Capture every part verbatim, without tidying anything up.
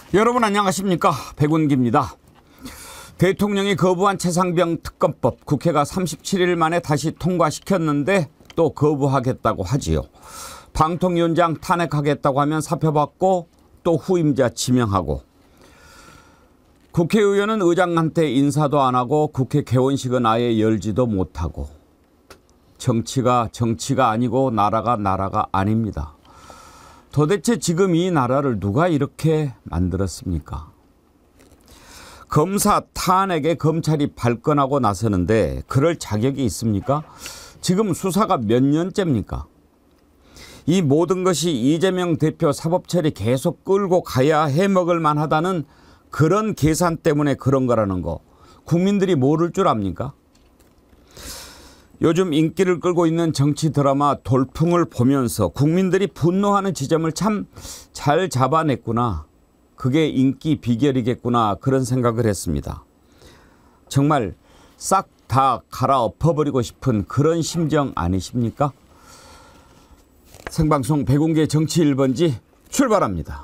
여러분 안녕하십니까? 백운기입니다. 대통령이 거부한 최상병 특검법 국회가 삼십칠 일 만에 다시 통과시켰는데 또 거부하겠다고 하지요. 방통위원장 탄핵하겠다고 하면 사표받고 또 후임자 지명하고, 국회의원은 의장한테 인사도 안 하고 국회 개원식은 아예 열지도 못하고, 정치가 정치가 아니고 나라가 나라가 아닙니다. 도대체 지금 이 나라를 누가 이렇게 만들었습니까? 검사 탄핵에 검찰이 발끈하고 나서는데 그럴 자격이 있습니까? 지금 수사가 몇 년째입니까? 이 모든 것이 이재명 대표 사법처리 계속 끌고 가야 해먹을 만하다는 그런 계산 때문에 그런 거라는 거 국민들이 모를 줄 압니까? 요즘 인기를 끌고 있는 정치 드라마 돌풍을 보면서 국민들이 분노하는 지점을 참 잘 잡아냈구나. 그게 인기 비결이겠구나. 그런 생각을 했습니다. 정말 싹 다 갈아엎어버리고 싶은 그런 심정 아니십니까? 생방송 백운계 정치 일 번지 출발합니다.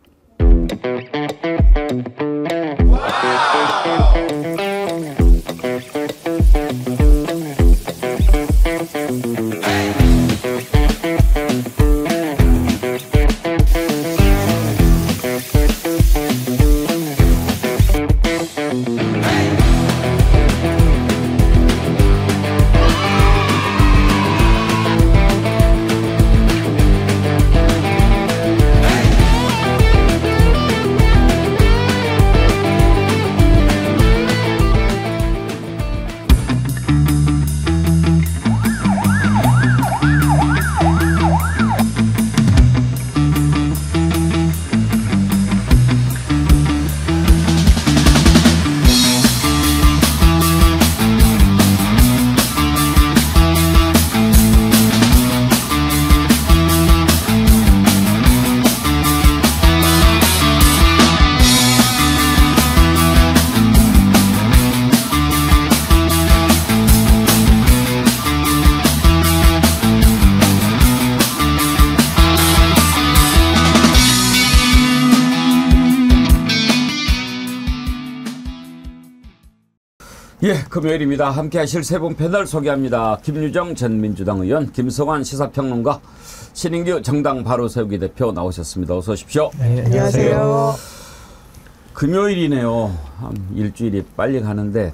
예, 금요일입니다. 함께 하실 세 분 패널 소개합니다. 김유정 전 민주당 의원, 김성환 시사평론가, 신인규 정당 바로 세우기 대표 나오셨습니다. 어서 오십시오. 네, 안녕하세요. 금요일이네요. 한 일주일이 빨리 가는데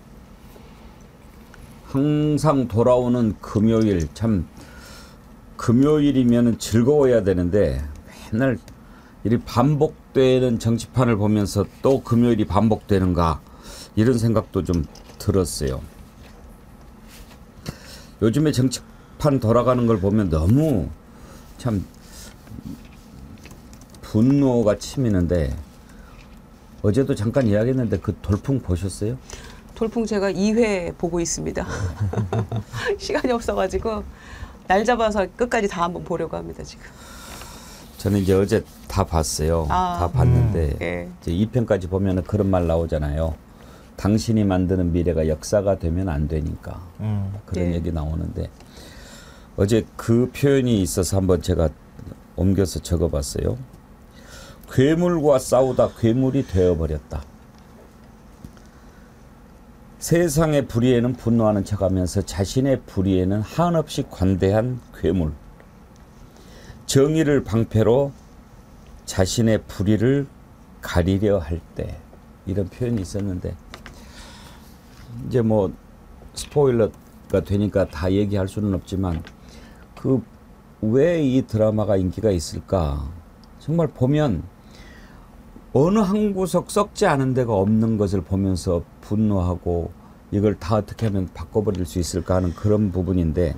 항상 돌아오는 금요일, 참 금요일이면 즐거워야 되는데 맨날 이 반복되는 정치판을 보면서 또 금요일이 반복되는가 이런 생각도 좀 들었어요. 요즘에 정치판 돌아가는 걸 보면 너무 참 분노가 치미는데, 어제도 잠깐 이야기했는데 그 돌풍 보셨어요? 돌풍 제가 이 회 보고 있습니다. 시간이 없어가지고 날 잡아서 끝까지 다 한번 보려고 합니다 지금. 저는 이제 어제 다 봤어요. 아, 다 봤는데 음, 네. 이제 이 편까지 보면 그런 말 나오잖아요. 당신이 만드는 미래가 역사가 되면 안 되니까. 음, 그런 네. 얘기 나오는데, 어제 그 표현이 있어서 한번 제가 옮겨서 적어봤어요. 괴물과 싸우다 괴물이 되어버렸다. 세상의 불의에는 분노하는 척하면서 자신의 불의에는 한없이 관대한 괴물. 정의를 방패로 자신의 불의를 가리려 할 때, 이런 표현이 있었는데, 이제 뭐 스포일러가 되니까 다 얘기할 수는 없지만 그 왜 이 드라마가 인기가 있을까? 정말 보면 어느 한 구석 썩지 않은 데가 없는 것을 보면서 분노하고 이걸 다 어떻게 하면 바꿔버릴 수 있을까 하는 그런 부분인데,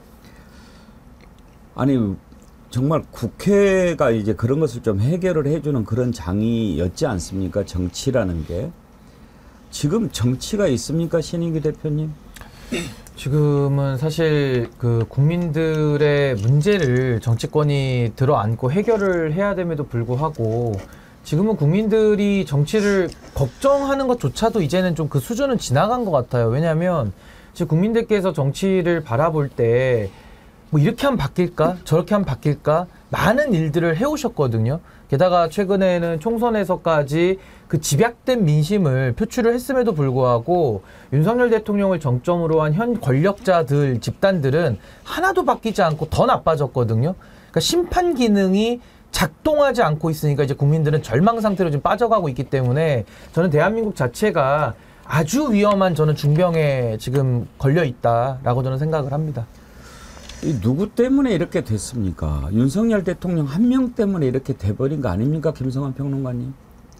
아니 정말 국회가 이제 그런 것을 좀 해결을 해주는 그런 장이었지 않습니까? 정치라는 게. 지금 정치가 있습니까, 신인규 대표님? 지금은 사실 그 국민들의 문제를 정치권이 들어안고 해결을 해야 됨에도 불구하고 지금은 국민들이 정치를 걱정하는 것조차도 이제는 좀 그 수준은 지나간 것 같아요. 왜냐하면 지금 국민들께서 정치를 바라볼 때 뭐 이렇게 하면 바뀔까? 저렇게 하면 바뀔까? 많은 일들을 해오셨거든요. 게다가 최근에는 총선에서까지 그 집약된 민심을 표출을 했음에도 불구하고 윤석열 대통령을 정점으로 한 현 권력자들, 집단들은 하나도 바뀌지 않고 더 나빠졌거든요. 그러니까 심판 기능이 작동하지 않고 있으니까 이제 국민들은 절망 상태로 지금 빠져가고 있기 때문에 저는 대한민국 자체가 아주 위험한 저는 중병에 지금 걸려 있다라고 저는 생각을 합니다. 이 누구 때문에 이렇게 됐습니까? 윤석열 대통령 한 명 때문에 이렇게 돼버린 거 아닙니까? 김성환 평론가님.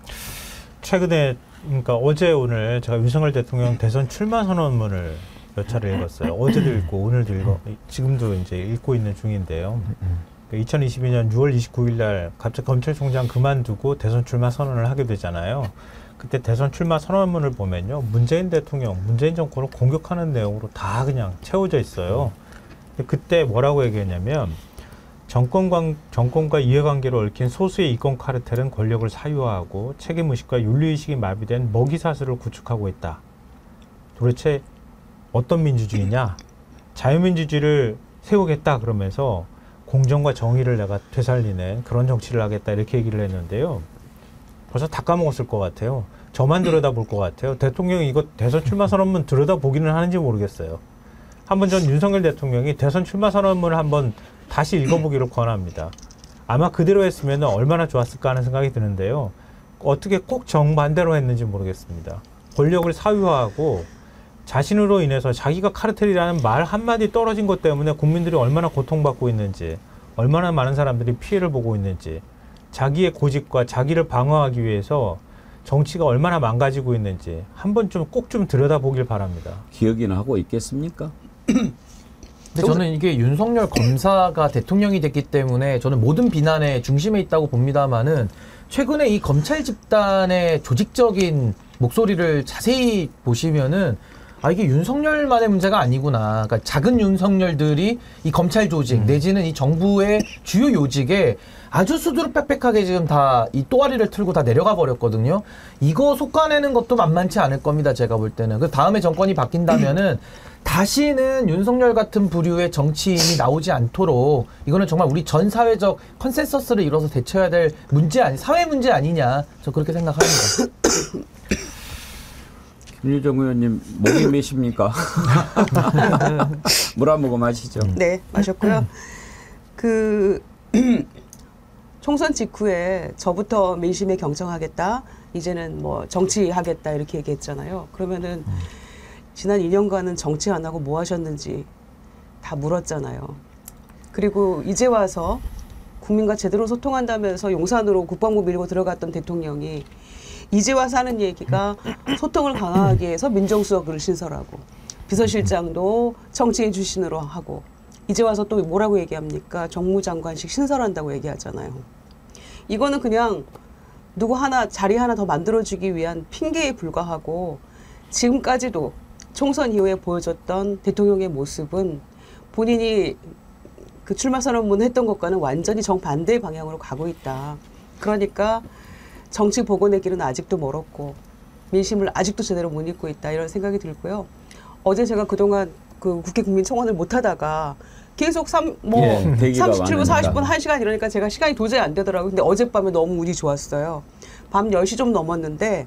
최근에 그러니까 어제 오늘 제가 윤석열 대통령 대선 출마 선언문을 몇 차례 읽었어요. 어제도 읽고 오늘도 읽어 지금도 이제 읽고 있는 중인데요. 이천이십이 년 유월 이십구일 날 갑자기 검찰총장 그만두고 대선 출마 선언을 하게 되잖아요. 그때 대선 출마 선언문을 보면요, 문재인 대통령, 문재인 정권을 공격하는 내용으로 다 그냥 채워져 있어요. 그때 뭐라고 얘기했냐면 정권관, 정권과 이해관계로 얽힌 소수의 이권 카르텔은 권력을 사유화하고 책임의식과 윤리의식이 마비된 먹이사슬을 구축하고 있다. 도대체 어떤 민주주의냐? 자유민주주의를 세우겠다 그러면서 공정과 정의를 내가 되살리는 그런 정치를 하겠다 이렇게 얘기를 했는데요. 벌써 다 까먹었을 것 같아요. 저만 들여다볼 것 같아요. 대통령이 이거 대선 출마 선언문 들여다보기는 하는지 모르겠어요. 한번 전 윤석열 대통령이 대선 출마 선언문을 한번 다시 읽어보기를 권합니다. 아마 그대로 했으면 얼마나 좋았을까 하는 생각이 드는데요. 어떻게 꼭 정반대로 했는지 모르겠습니다. 권력을 사유화하고 자신으로 인해서 자기가 카르텔이라는 말 한마디 떨어진 것 때문에 국민들이 얼마나 고통받고 있는지, 얼마나 많은 사람들이 피해를 보고 있는지, 자기의 고집과 자기를 방어하기 위해서 정치가 얼마나 망가지고 있는지 한번 좀 꼭 좀 들여다보길 바랍니다. 기억이나 하고 있겠습니까? 근데 저는 이게 윤석열 검사가 대통령이 됐기 때문에 저는 모든 비난의 중심에 있다고 봅니다만은 최근에 이 검찰 집단의 조직적인 목소리를 자세히 보시면은 아 이게 윤석열만의 문제가 아니구나. 그러니까 작은 윤석열들이 이 검찰 조직 음. 내지는 이 정부의 주요 요직에 아주 수두룩 빽빽하게 지금 다 이 또아리를 틀고 다 내려가 버렸거든요. 이거 속아내는 것도 만만치 않을 겁니다. 제가 볼 때는. 그 다음에 정권이 바뀐다면은 다시는 윤석열 같은 부류의 정치인이 나오지 않도록 이거는 정말 우리 전 사회적 컨센서스를 이뤄서 대처해야 될 문제 아니 사회 문제 아니냐. 저 그렇게 생각합니다. 김유정 의원님 목이 메십니까? 물 한 모금 마시죠. 네, 마셨고요. 그 총선 직후에 저부터 민심에 경청하겠다. 이제는 뭐 정치하겠다 이렇게 얘기했잖아요. 그러면은 지난 이 년간은 정치 안 하고 뭐 하셨는지 다 물었잖아요. 그리고 이제 와서 국민과 제대로 소통한다면서 용산으로 국방부 밀고 들어갔던 대통령이 이제 와서 하는 얘기가 소통을 강화하기 위해서 민정수석을 신설하고 비서실장도 정치인 출신으로 하고 이제 와서 또 뭐라고 얘기합니까? 정무장관식 신설한다고 얘기하잖아요. 이거는 그냥 누구 하나 자리 하나 더 만들어주기 위한 핑계에 불과하고 지금까지도 총선 이후에 보여줬던 대통령의 모습은 본인이 그 출마 선언문 했던 것과는 완전히 정반대의 방향으로 가고 있다. 그러니까 정치 복원의 길은 아직도 멀었고 민심을 아직도 제대로 못 읽고 있다 이런 생각이 들고요. 어제 제가 그동안 그 국회 국민청원을 못 하다가 계속 삼, 뭐 예, 삼십칠 분, 사십 분, 한 시간 이러니까 제가 시간이 도저히 안 되더라고요. 근데 어젯밤에 너무 운이 좋았어요. 밤 열 시 좀 넘었는데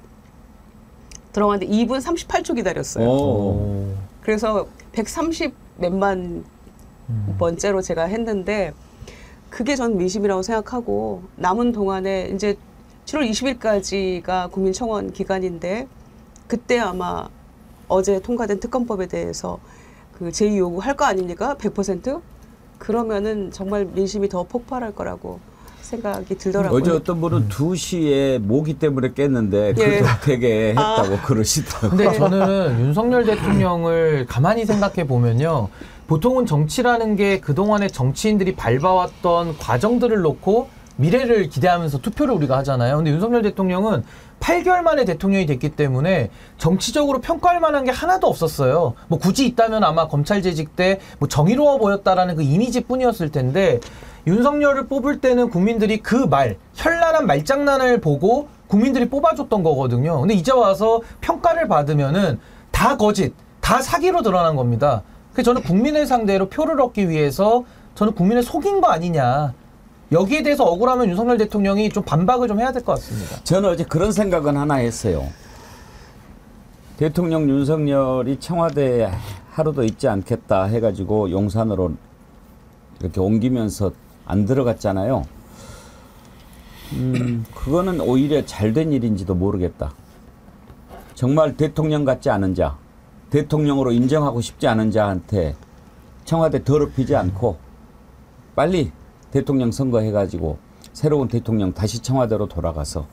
들어갔는데 이 분 삼십팔 초 기다렸어요. 오. 그래서 백삼십 몇만 음. 번째로 제가 했는데 그게 전 민심이라고 생각하고 남은 동안에 이제 칠월 이십일까지가 국민청원 기간인데 그때 아마 어제 통과된 특검법에 대해서 그 제의 요구할 거 아닙니까? 백 퍼센트? 그러면은 정말 민심이 더 폭발할 거라고 생각이 들더라고요. 어제 어떤 분은 음. 두 시에 모기 때문에 깼는데 예. 그래도 되게 했다고 아. 그러시더라고요. 근데 저는 윤석열 대통령을 가만히 생각해 보면요. 보통은 정치라는 게 그동안의 정치인들이 밟아왔던 과정들을 놓고 미래를 기대하면서 투표를 우리가 하잖아요. 근데 윤석열 대통령은 팔 개월 만에 대통령이 됐기 때문에 정치적으로 평가할 만한 게 하나도 없었어요. 뭐 굳이 있다면 아마 검찰 재직 때 뭐 정의로워 보였다라는 그 이미지뿐이었을 텐데 윤석열을 뽑을 때는 국민들이 그 말, 현란한 말장난을 보고 국민들이 뽑아줬던 거거든요. 근데 이제 와서 평가를 받으면은 다 거짓, 다 사기로 드러난 겁니다. 그래서 저는 국민을 상대로 표를 얻기 위해서 저는 국민을 속인 거 아니냐. 여기에 대해서 억울하면 윤석열 대통령이 좀 반박을 좀 해야 될 것 같습니다. 저는 어제 그런 생각은 하나 했어요. 대통령 윤석열이 청와대에 하루도 있지 않겠다 해가지고 용산으로 이렇게 옮기면서 안 들어갔잖아요. 음, 그거는 오히려 잘된 일인지도 모르겠다. 정말 대통령 같지 않은 자, 대통령으로 인정하고 싶지 않은 자한테 청와대 더럽히지 않고 빨리 대통령 선거해가지고 새로운 대통령 다시 청와대로 돌아가서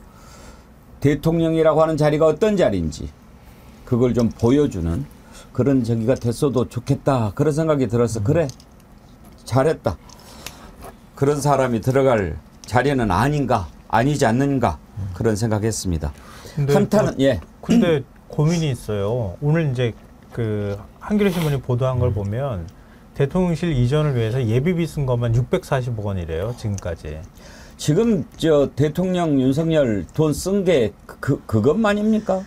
대통령이라고 하는 자리가 어떤 자리인지 그걸 좀 보여주는 그런 저기가 됐어도 좋겠다. 그런 생각이 들어서 그래 잘했다. 그런 사람이 들어갈 자리는 아닌가 아니지 않는가 그런 생각했습니다. 근데 한타는 뭐, 예. 근데 고민이 있어요. 오늘 이제 그 한겨레 신문이 보도한 걸 보면 대통령실 이전을 위해서 예비비 쓴 것만 육백사십억 원이래요. 지금까지. 지금 저 대통령 윤석열 돈 쓴 게 그 그것만입니까?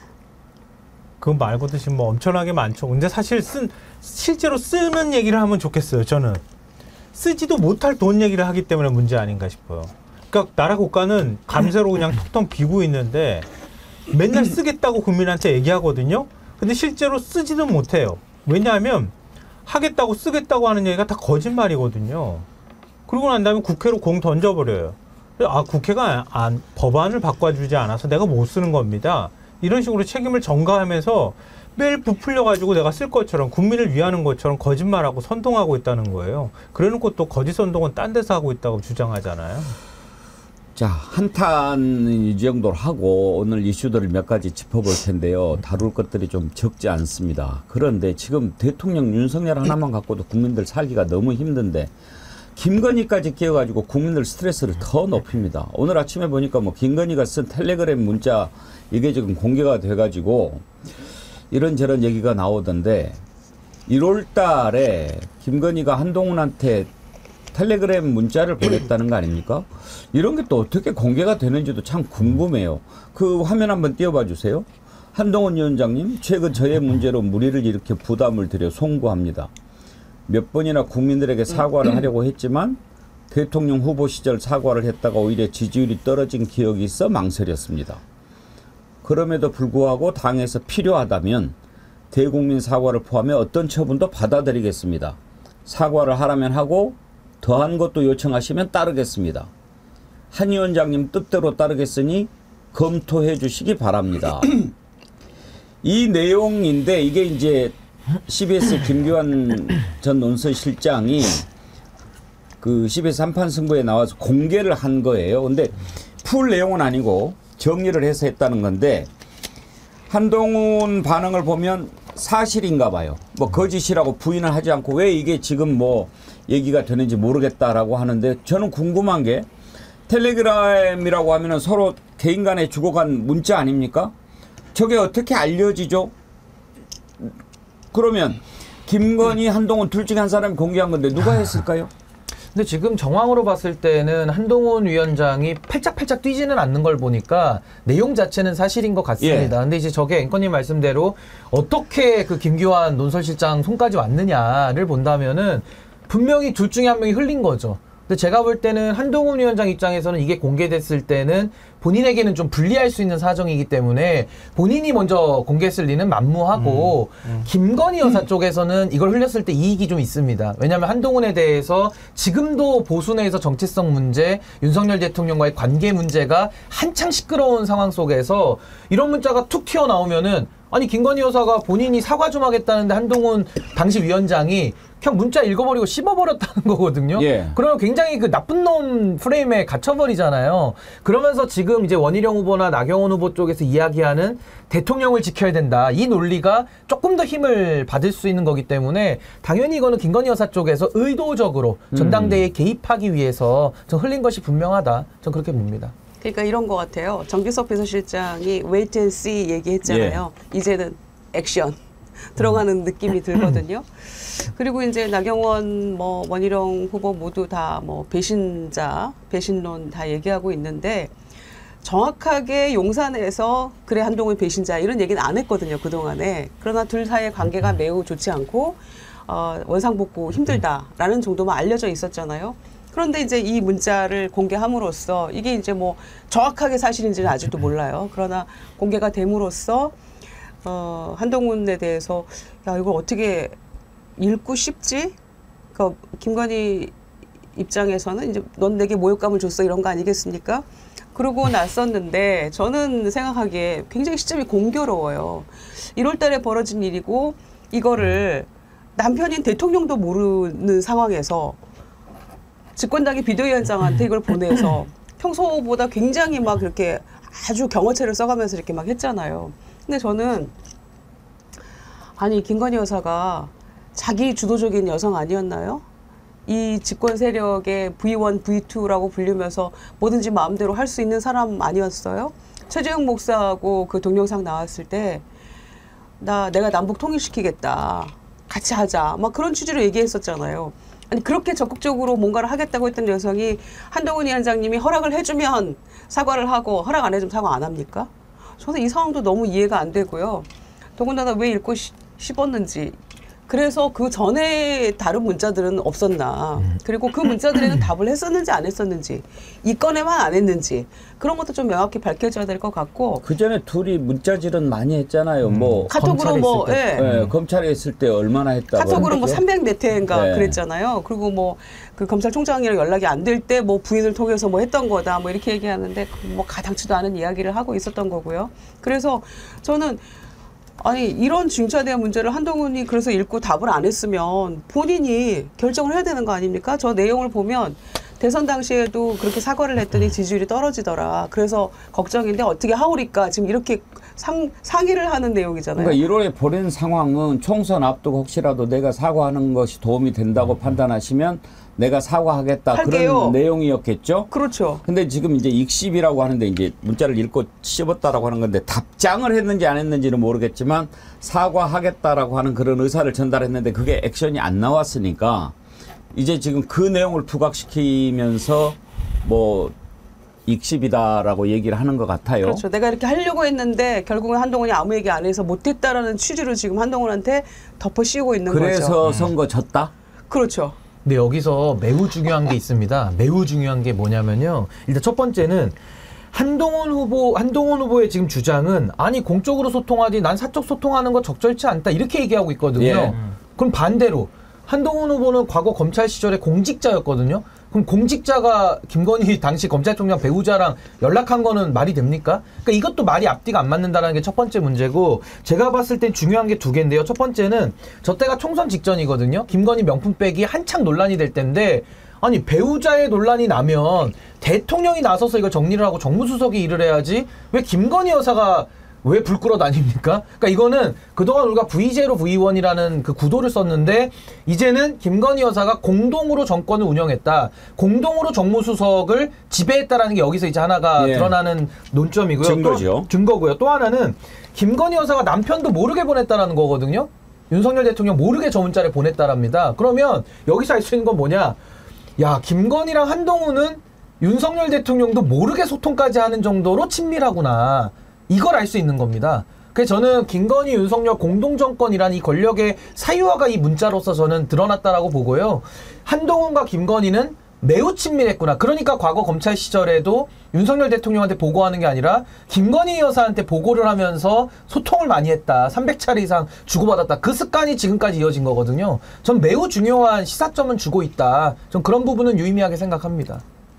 그거 말고도 지금 뭐 엄청나게 많죠. 근데 사실 쓴 실제로 쓰는 얘기를 하면 좋겠어요. 저는 쓰지도 못할 돈 얘기를 하기 때문에 문제 아닌가 싶어요. 그러니까 나라 국가는 감세로 그냥 텅텅 비고 있는데 맨날 쓰겠다고 국민한테 얘기하거든요. 근데 실제로 쓰지도 못해요. 왜냐하면 하겠다고 쓰겠다고 하는 얘기가 다 거짓말이거든요. 그러고 난 다음에 국회로 공 던져버려요. 아, 국회가 안, 법안을 바꿔주지 않아서 내가 못 쓰는 겁니다. 이런 식으로 책임을 전가하면서 매일 부풀려가지고 내가 쓸 것처럼 국민을 위하는 것처럼 거짓말하고 선동하고 있다는 거예요. 그래놓고 또 거짓 선동은 딴 데서 하고 있다고 주장하잖아요. 자, 한탄 이 정도로 하고 오늘 이슈들을 몇 가지 짚어볼 텐데요. 다룰 것들이 좀 적지 않습니다. 그런데 지금 대통령 윤석열 하나만 갖고도 국민들 살기가 너무 힘든데 김건희까지 끼어가지고 국민들 스트레스를 더 높입니다. 오늘 아침에 보니까 뭐 김건희가 쓴 텔레그램 문자 이게 지금 공개가 돼가지고 이런저런 얘기가 나오던데 일월 달에 김건희가 한동훈한테 텔레그램 문자를 보냈다는 거 아닙니까? 이런 게 또 어떻게 공개가 되는지도 참 궁금해요. 그 화면 한번 띄워봐 주세요. 한동훈 위원장님, 최근 저의 문제로 무리를 일으켜 부담을 드려 송구합니다. 몇 번이나 국민들에게 사과를 하려고 했지만 대통령 후보 시절 사과를 했다가 오히려 지지율이 떨어진 기억이 있어 망설였습니다. 그럼에도 불구하고 당에서 필요하다면 대국민 사과를 포함해 어떤 처분도 받아들이겠습니다. 사과를 하라면 하고 더한 것도 요청하시면 따르겠습니다. 한 위원장님 뜻대로 따르겠으니 검토해 주시기 바랍니다. 이 내용인데 이게 이제 씨비에스 김규환 전 논설실장이 그 씨비에스 한판 승부에 나와서 공개를 한 거예요. 근데 풀 내용은 아니고 정리를 해서 했다는 건데 한동훈 반응을 보면 사실인가 봐요. 뭐 거짓이라고 부인을 하지 않고 왜 이게 지금 뭐 얘기가 되는지 모르겠다라고 하는데 저는 궁금한 게 텔레그램이라고 하면은 서로 개인 간에 주고간 문자 아닙니까? 저게 어떻게 알려지죠? 그러면 김건희, 한동훈 둘 중에 한 사람이 공개한 건데 누가 했을까요? 근데 지금 정황으로 봤을 때는 한동훈 위원장이 팔짝팔짝 뛰지는 않는 걸 보니까 내용 자체는 사실인 것 같습니다. 예. 근데 이제 저게 앵커님 말씀대로 어떻게 그 김규환 논설실장 손까지 왔느냐를 본다면은 분명히 둘 중에 한 명이 흘린 거죠. 근데 제가 볼 때는 한동훈 위원장 입장에서는 이게 공개됐을 때는 본인에게는 좀 불리할 수 있는 사정이기 때문에 본인이 먼저 공개했을 리는 만무하고 음, 음. 김건희 여사 음. 쪽에서는 이걸 흘렸을 때 이익이 좀 있습니다. 왜냐하면 한동훈에 대해서 지금도 보수 내에서 정체성 문제, 윤석열 대통령과의 관계 문제가 한창 시끄러운 상황 속에서 이런 문자가 툭 튀어나오면은 아니 김건희 여사가 본인이 사과 좀 하겠다는데 한동훈 당시 위원장이 그냥 문자 읽어버리고 씹어버렸다는 거거든요. 예. 그러면 굉장히 그 나쁜 놈 프레임에 갇혀버리잖아요. 그러면서 지금 이제 원희룡 후보나 나경원 후보 쪽에서 이야기하는 대통령을 지켜야 된다. 이 논리가 조금 더 힘을 받을 수 있는 거기 때문에 당연히 이거는 김건희 여사 쪽에서 의도적으로 전당대회에 음. 개입하기 위해서 좀 흘린 것이 분명하다. 전 그렇게 봅니다. 그러니까 이런 것 같아요. 정기석 비서실장이 wait and see 얘기했잖아요. 예. 이제는 액션 들어가는 음. 느낌이 들거든요. 그리고 이제 나경원, 뭐 원희룡 후보 모두 다 뭐 배신자, 배신론 다 얘기하고 있는데 정확하게 용산에서 그래 한동훈 배신자 이런 얘기는 안 했거든요. 그동안에. 그러나 둘 사이의 관계가 매우 좋지 않고 어, 원상복구 힘들다라는 정도만 알려져 있었잖아요. 그런데 이제 이 문자를 공개함으로써 이게 이제 뭐 정확하게 사실인지는 아직도 몰라요. 그러나 공개가 됨으로써 어, 한동훈에 대해서 야 이걸 어떻게 읽고 싶지? 그러니까 김건희 입장에서는 이제 넌 내게 모욕감을 줬어 이런 거 아니겠습니까? 그러고 났었는데 저는 생각하기에 굉장히 시점이 공교로워요. 일월 달에 벌어진 일이고 이거를 남편인 대통령도 모르는 상황에서 집권당의 비대위원장한테 이걸 보내서 평소보다 굉장히 막 이렇게 아주 경어체를 써가면서 이렇게 막 했잖아요. 근데 저는 아니 김건희 여사가 자기 주도적인 여성 아니었나요? 이 집권 세력의 브이 원, 브이 투라고 불리면서 뭐든지 마음대로 할 수 있는 사람 아니었어요? 최재형 목사하고 그 동영상 나왔을 때 나 내가 남북 통일시키겠다. 같이 하자. 막 그런 취지로 얘기했었잖아요. 아니 그렇게 적극적으로 뭔가를 하겠다고 했던 여성이 한동훈 위원장님이 허락을 해주면 사과를 하고 허락 안 해주면 사과 안 합니까? 저는 이 상황도 너무 이해가 안 되고요. 더군다나 왜 읽고 시, 씹었는지 그래서 그 전에 다른 문자들은 없었나 그리고 그 문자들에는 답을 했었는지 안 했었는지 이 건에만 안 했는지 그런 것도 좀 명확히 밝혀져야 될 것 같고 그 전에 둘이 문자질은 많이 했잖아요. 음. 뭐 카톡으로 뭐 예. 네, 검찰에 있을 때 얼마나 했다고 카톡으로 뭐 삼백 몇 회인가 네. 그랬잖아요. 그리고 뭐 그 검찰총장이랑 연락이 안 될 때 뭐 부인을 통해서 뭐 했던 거다 뭐 이렇게 얘기하는데 뭐 가당치도 않은 이야기를 하고 있었던 거고요. 그래서 저는 아니 이런 중차대한 문제를 한동훈이 그래서 읽고 답을 안 했으면 본인이 결정을 해야 되는 거 아닙니까? 저 내용을 보면 대선 당시에도 그렇게 사과를 했더니 지지율이 떨어지더라. 그래서 걱정인데 어떻게 하오리까 지금 이렇게 상, 상의를 하는 내용이잖아요. 그러니까 일월에 보낸 상황은 총선 앞두고 혹시라도 내가 사과하는 것이 도움이 된다고 판단하시면 내가 사과하겠다 할게요. 그런 내용이었겠죠. 그렇죠. 근데 지금 이제 익십이라고 하는데 이제 문자를 읽고 씹었다라고 하는 건데 답장을 했는지 안 했는지는 모르겠지만 사과하겠다라고 하는 그런 의사를 전달했는데 그게 액션이 안 나왔으니까 이제 지금 그 내용을 부각시키면서 뭐 익십이다라고 얘기를 하는 것 같아요. 그렇죠. 내가 이렇게 하려고 했는데 결국은 한동훈이 아무 얘기 안 해서 못했다라는 취지로 지금 한동훈한테 덮어 씌우고 있는 그래서 거죠. 선거 졌다? 그렇죠. 근데 여기서 매우 중요한 게 있습니다. 매우 중요한 게 뭐냐면요. 일단 첫 번째는 한동훈 후보, 한동훈 후보의 지금 주장은 아니 공적으로 소통하지 난 사적 소통하는 거 적절치 않다 이렇게 얘기하고 있거든요. 예. 그럼 반대로 한동훈 후보는 과거 검찰 시절에 공직자였거든요. 그럼 공직자가 김건희 당시 검찰총장 배우자랑 연락한 거는 말이 됩니까? 그러니까 이것도 말이 앞뒤가 안 맞는다는 게 첫 번째 문제고 제가 봤을 땐 중요한 게 두 개인데요. 첫 번째는 저 때가 총선 직전이거든요. 김건희 명품백이 한창 논란이 될 때인데 아니 배우자의 논란이 나면 대통령이 나서서 이걸 정리를 하고 정무수석이 일을 해야지 왜 김건희 여사가 왜 불 끌어 다닙니까? 그러니까 이거는 그동안 우리가 브이 제로, 브이 원이라는 그 구도를 썼는데 이제는 김건희 여사가 공동으로 정권을 운영했다. 공동으로 정무수석을 지배했다라는 게 여기서 이제 하나가 예. 드러나는 논점이고요. 증거죠. 또, 증거고요. 또 하나는 김건희 여사가 남편도 모르게 보냈다라는 거거든요. 윤석열 대통령 모르게 저 문자를 보냈다랍니다. 그러면 여기서 알 수 있는 건 뭐냐? 야, 김건희랑 한동훈은 윤석열 대통령도 모르게 소통까지 하는 정도로 친밀하구나. 이걸 알 수 있는 겁니다. 그래서 저는 김건희, 윤석열 공동정권이라는 이 권력의 사유화가 이 문자로서 저는 드러났다라고 보고요. 한동훈과 김건희는 매우 친밀했구나. 그러니까 과거 검찰 시절에도 윤석열 대통령한테 보고하는 게 아니라 김건희 여사한테 보고를 하면서 소통을 많이 했다. 삼백 차례 이상 주고받았다. 그 습관이 지금까지 이어진 거거든요. 전 매우 중요한 시사점은 주고 있다. 전 그런 부분은 유의미하게 생각합니다.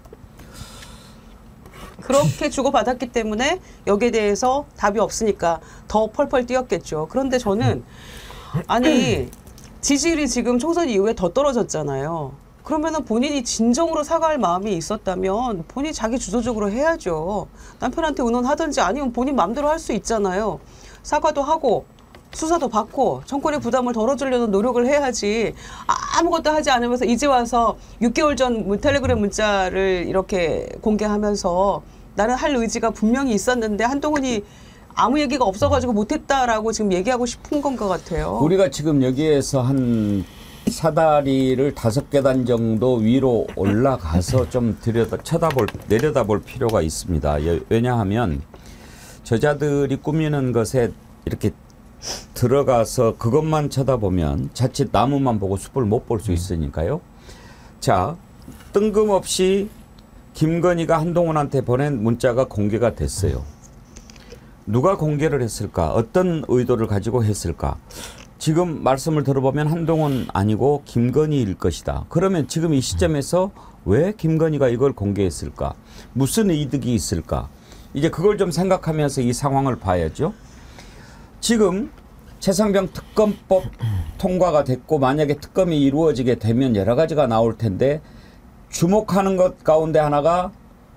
그렇게 주고받았기 때문에 여기에 대해서 답이 없으니까 더 펄펄 뛰었겠죠. 그런데 저는 아니 지지율이 지금 총선 이후에 더 떨어졌잖아요. 그러면은 본인이 진정으로 사과할 마음이 있었다면 본인이 자기 주도적으로 해야죠. 남편한테 의논하든지 아니면 본인 마음대로 할 수 있잖아요. 사과도 하고 수사도 받고 정권의 부담을 덜어주려는 노력을 해야지 아무것도 하지 않으면서 이제 와서 육 개월 전 텔레그램 문자를 이렇게 공개하면서 나는 할 의지가 분명히 있었는데 한동훈이 아무 얘기가 없어가지고 못했다라고 지금 얘기하고 싶은 건 것 같아요. 우리가 지금 여기에서 한 사다리를 다섯 계단 정도 위로 올라가서 좀 들여다 쳐다볼 내려다볼 필요가 있습니다. 왜냐하면 저자들이 꾸미는 것에 이렇게 들어가서 그것만 쳐다보면 자칫 나무만 보고 숲을 못 볼 수 있으니까요. 자, 뜬금없이 김건희가 한동훈한테 보낸 문자가 공개가 됐어요. 누가 공개를 했을까? 어떤 의도를 가지고 했을까? 지금 말씀을 들어보면 한동훈 아니고 김건희일 것이다. 그러면 지금 이 시점에서 왜 김건희가 이걸 공개했을까? 무슨 이득이 있을까? 이제 그걸 좀 생각하면서 이 상황을 봐야죠. 지금 최상병 특검법 통과가 됐고 만약에 특검이 이루어지게 되면 여러 가지가 나올 텐데 주목하는 것 가운데 하나가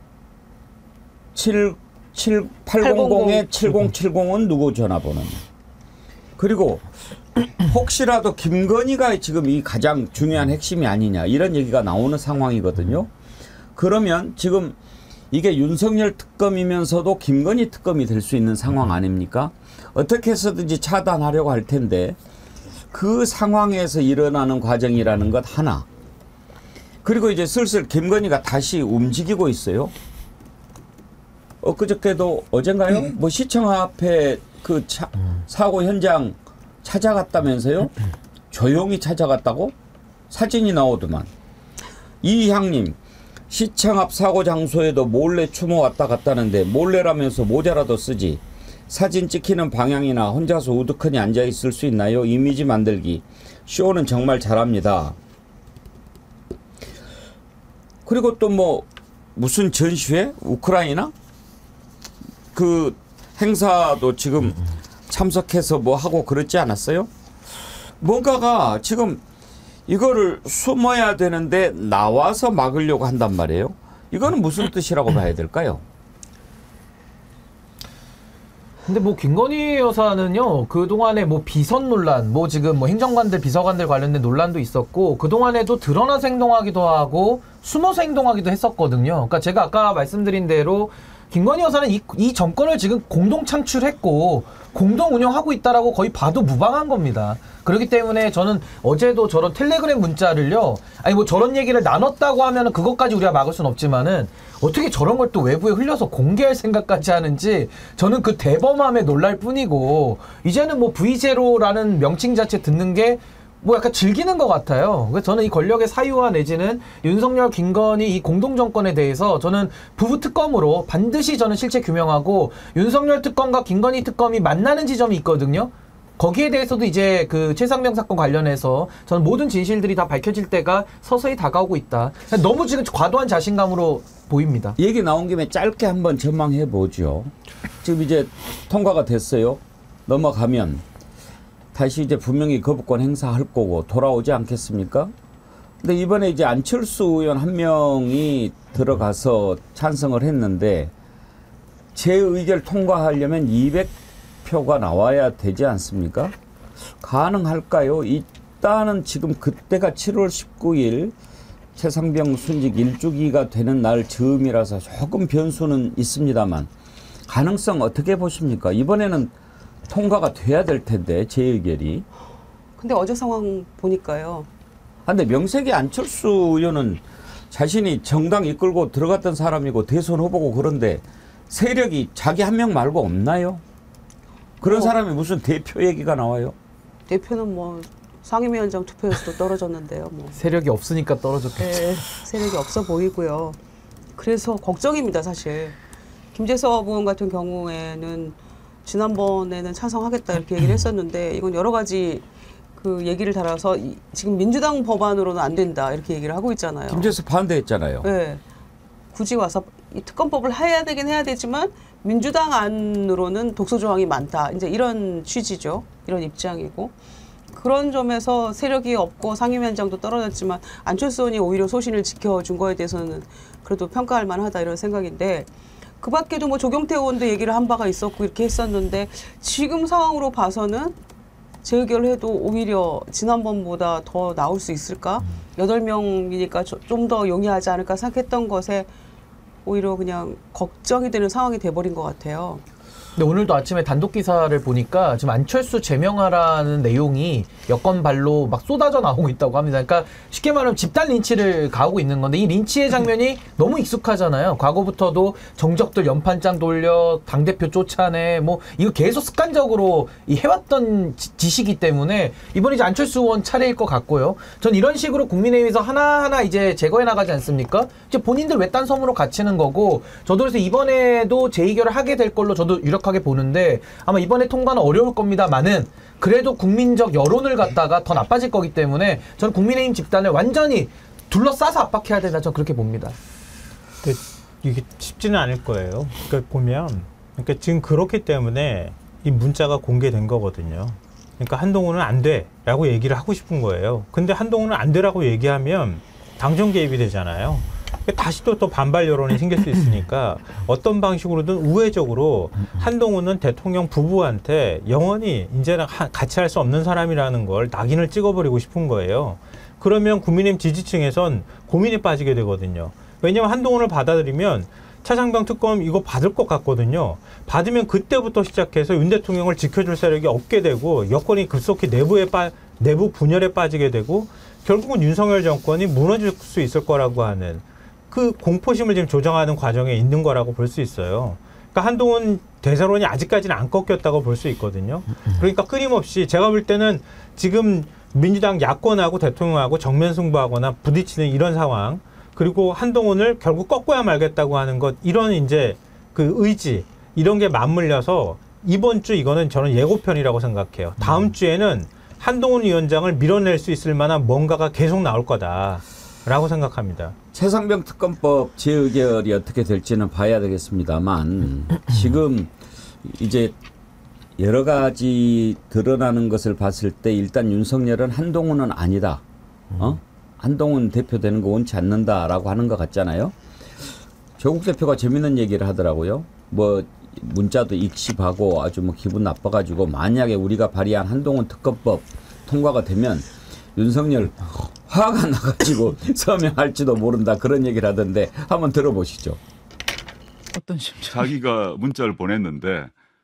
팔공공에 칠공칠공은 누구 전화번호냐. 그리고 혹시라도 김건희가 지금 이 가장 중요한 핵심이 아니냐 이런 얘기가 나오는 상황이거든요. 그러면 지금 이게 윤석열 특검이면서도 김건희 특검이 될 수 있는 상황 아닙니까? 어떻게 해서든지 차단하려고 할 텐데 그 상황에서 일어나는 과정이라는 것 하나. 그리고 이제 슬슬 김건희가 다시 움직이고 있어요. 엊그저께도 어젠가요? 뭐 시청 앞에 그 차, 사고 현장 찾아갔다면서요? 조용히 찾아갔다고? 사진이 나오더만. 이향님, 시청 앞 사고 장소에도 몰래 추모 왔다 갔다는데 몰래라면서 모자라도 쓰지. 사진 찍히는 방향이나 혼자서 우두커니 앉아 있을 수 있나요? 이미지 만들기. 쇼는 정말 잘합니다. 그리고 또 뭐 무슨 전시회? 우크라이나? 그 행사도 지금 참석해서 뭐 하고 그랬지 않았어요? 뭔가가 지금 이거를 숨어야 되는데 나와서 막으려고 한단 말이에요. 이거는 무슨 뜻이라고 봐야 될까요? 근데 뭐 김건희 여사는요, 그동안에 뭐 비선 논란, 뭐 지금 뭐 행정관들, 비서관들 관련된 논란도 있었고, 그동안에도 드러나서 행동하기도 하고, 숨어서 행동하기도 했었거든요. 그러니까 제가 아까 말씀드린 대로 김건희 여사는 이, 이 정권을 지금 공동 창출했고 공동 운영하고 있다라고 거의 봐도 무방한 겁니다. 그렇기 때문에 저는 어제도 저런 텔레그램 문자를요, 아니 뭐 저런 얘기를 나눴다고 하면은 그것까지 우리가 막을 수는 없지만은 어떻게 저런 걸 또 외부에 흘려서 공개할 생각까지 하는지 저는 그 대범함에 놀랄 뿐이고, 이제는 뭐 브이제로라는 명칭 자체 듣는 게 뭐 약간 즐기는 것 같아요. 그래서 저는 이 권력의 사유화 내지는 윤석열, 김건희 이 공동정권에 대해서 저는 부부 특검으로 반드시 저는 실체 규명하고, 윤석열 특검과 김건희 특검이 만나는 지점이 있거든요. 거기에 대해서도 이제 그 최상병 사건 관련해서 저는 모든 진실들이 다 밝혀질 때가 서서히 다가오고 있다. 너무 지금 과도한 자신감으로 보입니다. 얘기 나온 김에 짧게 한번 전망해 보죠. 지금 이제 통과가 됐어요. 넘어가면 다시 이제 분명히 거부권 행사할 거고 돌아오지 않겠습니까? 근데 이번에 이제 안철수 의원 한 명이 들어가서 찬성을 했는데 재의결 통과하려면 이백 표가 나와야 되지 않습니까? 가능할까요? 일단은 지금 그때가 칠월 십구일 최상병 순직 일주기가 되는 날 즈음이라서 조금 변수는 있습니다만 가능성 어떻게 보십니까? 이번에는 통과가 돼야 될 텐데 재의결이. 근데 어제 상황 보니까요. 근데 명색이 안철수 의원은 자신이 정당 이끌고 들어갔던 사람이고 대선 후보고 그런데 세력이 자기 한 명 말고 없나요? 그런 어. 사람이 무슨 대표 얘기가 나와요? 대표는 뭐 상임위원장 투표에서도 떨어졌는데요. 뭐. 세력이 없으니까 떨어졌겠죠. 네, 세력이 없어 보이고요. 그래서 걱정입니다, 사실. 김재섭 의원 같은 경우에는 지난번에는 찬성하겠다 이렇게 얘기를 했었는데 이건 여러 가지 그 얘기를 달아서 이, 지금 민주당 법안으로는 안 된다 이렇게 얘기를 하고 있잖아요. 김재섭 반대했잖아요. 네. 굳이 와서 이 특검법을 해야 되긴 해야 되지만 민주당 안으로는 독소 조항이 많다. 이제 이런 취지죠. 이런 입장이고. 그런 점에서 세력이 없고 상임위원장도 떨어졌지만 안철수 의원이 오히려 소신을 지켜준 거에 대해서는 그래도 평가할 만하다 이런 생각인데, 그 밖에도 뭐 조경태 의원도 얘기를 한 바가 있었고 이렇게 했었는데 지금 상황으로 봐서는 재의결을 해도 오히려 지난번보다 더 나올 수 있을까? 여덟 명이니까 좀 더 용이하지 않을까 생각했던 것에 오히려 그냥 걱정이 되는 상황이 돼버린 것 같아요. 근데 오늘도 아침에 단독 기사를 보니까 지금 안철수 제명하라는 내용이 여권발로 막 쏟아져 나오고 있다고 합니다. 그러니까 쉽게 말하면 집단 린치를 가하고 있는 건데 이 린치의 장면이 너무 익숙하잖아요. 과거부터도 정적들 연판장 돌려 당대표 쫓아내 뭐 이거 계속 습관적으로 이 해왔던 지, 지시기 때문에 이번에 이제 안철수 의원 차례일 것 같고요. 전 이런 식으로 국민의힘에서 하나하나 이제 제거해 나가지 않습니까? 이제 본인들 외딴 섬으로 갇히는 거고 저도 그래서 이번에도 재의결을 하게 될 걸로 저도 유력하게 보는데 아마 이번에 통과는 어려울 겁니다만은 그래도 국민적 여론을 갖다가 더 나빠질 거기 때문에 저는 국민의힘 집단을 완전히 둘러싸서 압박해야 된다 저는 그렇게 봅니다. 근데 이게 쉽지는 않을 거예요. 그러니까 보면 그러니까 지금 그렇기 때문에 이 문자가 공개된 거거든요. 그러니까 한동훈은 안 돼라고 얘기를 하고 싶은 거예요. 근데 한동훈은 안 돼라고 얘기하면 당정 개입이 되잖아요. 다시 또, 또 반발 여론이 생길 수 있으니까 어떤 방식으로든 우회적으로 한동훈은 대통령 부부한테 영원히 이제는 하, 같이 할 수 없는 사람이라는 걸 낙인을 찍어버리고 싶은 거예요. 그러면 국민의힘 지지층에선 고민에 빠지게 되거든요. 왜냐하면 한동훈을 받아들이면 차상병 특검 이거 받을 것 같거든요. 받으면 그때부터 시작해서 윤 대통령을 지켜줄 세력이 없게 되고 여권이 급속히 내부에 빠, 내부 분열에 빠지게 되고 결국은 윤석열 정권이 무너질 수 있을 거라고 하는 그 공포심을 지금 조정하는 과정에 있는 거라고 볼 수 있어요. 그러니까 한동훈 대세론이 아직까지는 안 꺾였다고 볼 수 있거든요. 그러니까 끊임없이 제가 볼 때는 지금 민주당 야권하고 대통령하고 정면 승부하거나 부딪히는 이런 상황 그리고 한동훈을 결국 꺾어야 말겠다고 하는 것 이런 이제 그 의지 이런 게 맞물려서 이번 주 이거는 저는 예고편이라고 생각해요. 다음 음. 주에는 한동훈 위원장을 밀어낼 수 있을 만한 뭔가가 계속 나올 거다라고 생각합니다. 최상병 특검법 재의결이 어떻게 될지는 봐야 되겠습니다만 지금 이제 여러 가지 드러나는 것을 봤을 때 일단 윤석열은 한동훈은 아니다. 어? 한동훈 대표 되는 거 원치 않는다라고 하는 것 같잖아요. 조국 대표가 재밌는 얘기를 하더라고요. 뭐 문자도 익십하고 아주 뭐 기분 나빠가지고 만약에 우리가 발의한 한동훈 특검법 통과가 되면 윤석열 화가 나가지고 서명할지도 모른다 그런 얘기를 하던데 한번 들어보시죠. 어떤 심정? 자기가 문자를 보냈는데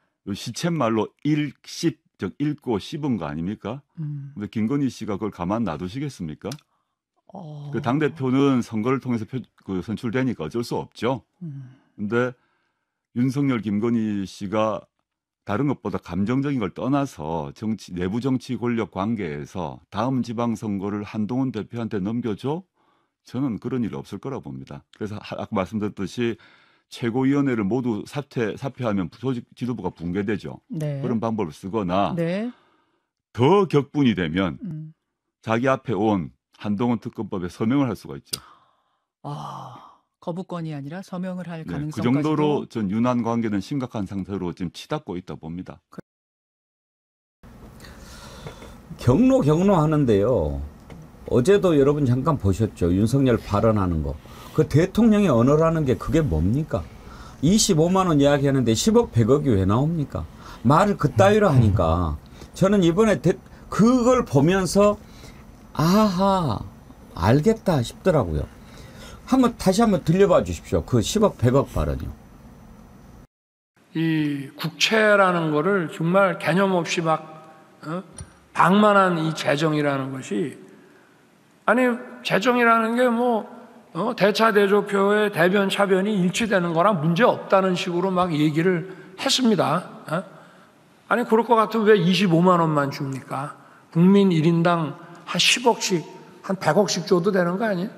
시쳇말로 읽십, 즉 읽고 씹은 거 아닙니까? 음. 근데 김건희 씨가 그걸 가만 놔두시겠습니까? 어... 그 당대표는 선거를 통해서 표, 그 선출되니까 어쩔 수 없죠. 음. 근데 윤석열, 김건희 씨가 다른 것보다 감정적인 걸 떠나서 정치, 내부 정치 권력 관계에서 다음 지방선거를 한동훈 대표한테 넘겨줘? 저는 그런 일 없을 거라고 봅니다. 그래서 아까 말씀드렸듯이 최고위원회를 모두 사퇴, 사퇴하면 조직 지도부가 붕괴되죠. 네. 그런 방법을 쓰거나 네. 더 격분이 되면 음. 자기 앞에 온 한동훈 특검법에 서명을 할 수가 있죠. 아... 거부권이 아니라 서명을 할 네, 가능성까지도. 그 정도로 전 윤한 관계는 심각한 상태로 지금 치닫고 있다 봅니다. 경로 경로 하는데요. 어제도 여러분 잠깐 보셨죠. 윤석열 발언하는 거. 그 대통령이 언어라는 게 그게 뭡니까? 이십오만 원 이야기하는데 십억 백억이 왜 나옵니까? 말을 그따위로 하니까 저는 이번에 대, 그걸 보면서 아하 알겠다 싶더라고요. 한번 다시 한번 들려봐 주십시오. 그 십억 백억 발언이요. 이 국채라는 거를 정말 개념 없이 막 어? 방만한 이 재정이라는 것이 아니 재정이라는 게 뭐 어? 대차대조표의 대변 차변이 일치되는 거랑 문제 없다는 식으로 막 얘기를 했습니다. 어? 아니 그럴 것 같으면 왜 이십오만 원만 줍니까? 국민 일 인당 한 십억씩 한 백억씩 줘도 되는 거 아니에요?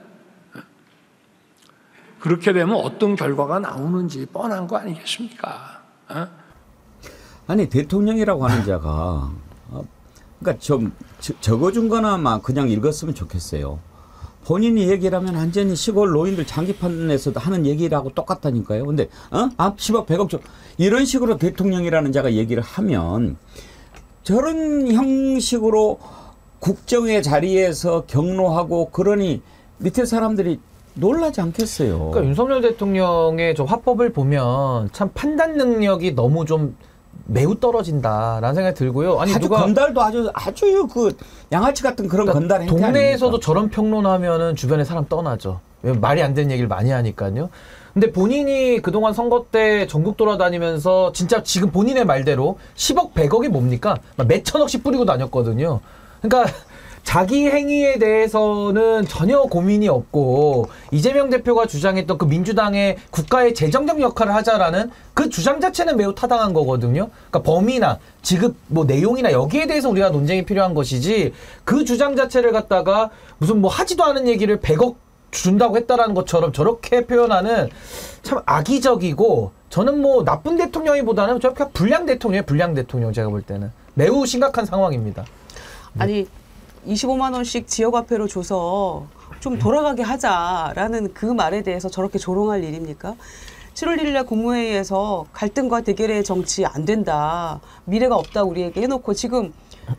그렇게 되면 어떤 결과가 나오는지 뻔한 거 아니겠습니까? 어? 아니 대통령이라고 하는 자가 어, 그러니까 좀 저, 적어준 거나마 그냥 읽었으면 좋겠어요. 본인이 얘기를 하면 완전히 시골 노인들 장기판에서도 하는 얘기라고 똑같다니까요. 근데 어? 아, 십억 백억 줘. 이런 식으로 대통령이라는 자가 얘기를 하면 저런 형식으로 국정의 자리에서 경로하고 그러니 밑에 사람들이 놀라지 않겠어요. 그러니까 윤석열 대통령의 저 화법을 보면 참 판단 능력이 너무 좀 매우 떨어진다라는 생각이 들고요. 아니 아주 누가 건달도 아주 아주 그 양아치 같은 그런 그러니까 건달 행태 동네에서도 아닙니까? 저런 평론하면은 주변에 사람 떠나죠. 말이 안 되는 얘기를 많이 하니까요. 근데 본인이 그동안 선거 때 전국 돌아다니면서 진짜 지금 본인의 말대로 십억, 백억이 뭡니까? 막 몇천억씩 뿌리고 다녔거든요. 그러니까 자기 행위에 대해서는 전혀 고민이 없고 이재명 대표가 주장했던 그 민주당의 국가의 재정적 역할을 하자라는 그 주장 자체는 매우 타당한 거거든요. 그러니까 범위나 지급 뭐 내용이나 여기에 대해서 우리가 논쟁이 필요한 것이지 그 주장 자체를 갖다가 무슨 뭐 하지도 않은 얘기를 백억 준다고 했다라는 것처럼 저렇게 표현하는 참 악의적이고 저는 뭐 나쁜 대통령이보다는 저렇게 불량 대통령이에요. 불량 대통령 제가 볼 때는 매우 심각한 상황입니다. 아니 이십오만 원씩 지역화폐로 줘서 좀 돌아가게 하자라는 그 말에 대해서 저렇게 조롱할 일입니까? 칠월 일일 날 국무회의에서 갈등과 대결의 정치 안 된다. 미래가 없다 우리에게 해놓고 지금